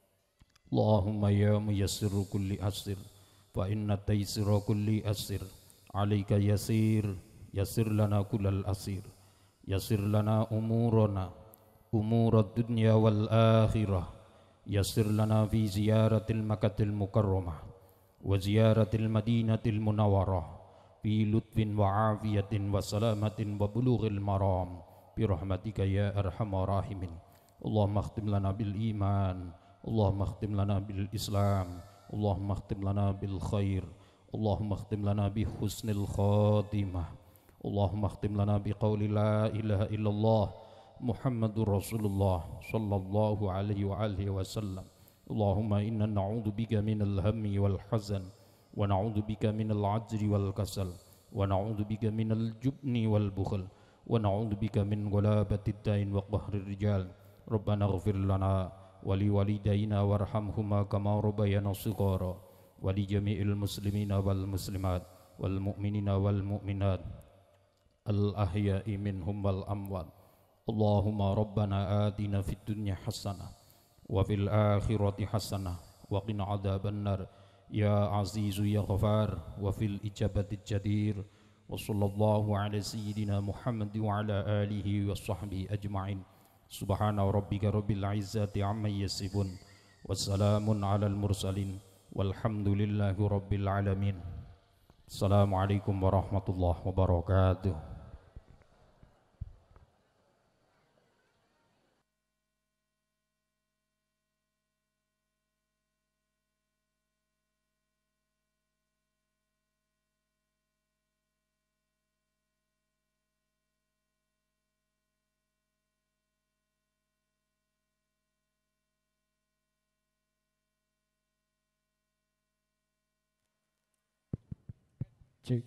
E: اللهم يا ميسر كل أسر فإن تيسر كل أسر عليك يسير، يسر لنا كل الأسير، يسر لنا أمورنا أمور الدنيا والآخرة، يسر لنا في زيارة المكة المكرمة وزيارة المدينة المنورة في لطف وعافية وسلامة وبلوغ المرام برحمتك يا أرحم الراحمين. اللهم اختم لنا بالإيمان، اللهم اختم لنا بالإسلام، اللهم اختم لنا بالخير، اللهم اختم لنا بحسن الخاتمة، اللهم اختم لنا بقول لا إله إلا الله محمد رسول الله صلى الله عليه وآله وسلم. اللهم إنا نعوذ بك من الهم والحزن، ونعوذ بك من العجز والكسل، ونعوذ بك من الجبن والبخل، ونعوذ بك من غلابة الدين وقهر الرجال. ربنا اغفر لنا ولوالدينا وارحمهما كما ربيانا صغارا، ولجميع المسلمين والمسلمات والمؤمنين والمؤمنات الأحياء منهم والأموات. اللهم ربنا آتنا في الدنيا حسنة وفي الآخرة حسنة وقنا عذاب النار يا عزيز يا غفار وفي الإجابة الجدير. وصلى الله على سيدنا محمد وعلى آله وصحبه أجمعين. سبحان ربك رب العزة عما يصفون والسلام على المرسلين والحمد لله رب العالمين. السلام عليكم ورحمة الله وبركاته.
B: Cek.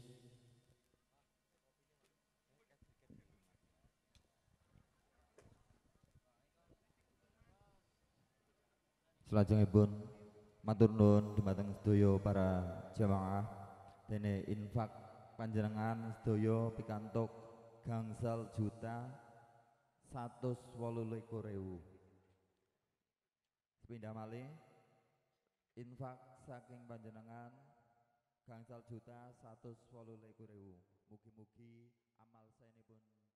B: Selajengipun matur nuwun dumateng sedaya para jamaah dene infak panjenengan sedaya pikantuk gangsal juta satus wolu likur ewu. Sepindah malih infak saking panjenengan gangsal juta satus wolu likur ewu. Mugi-mugi amal saenipun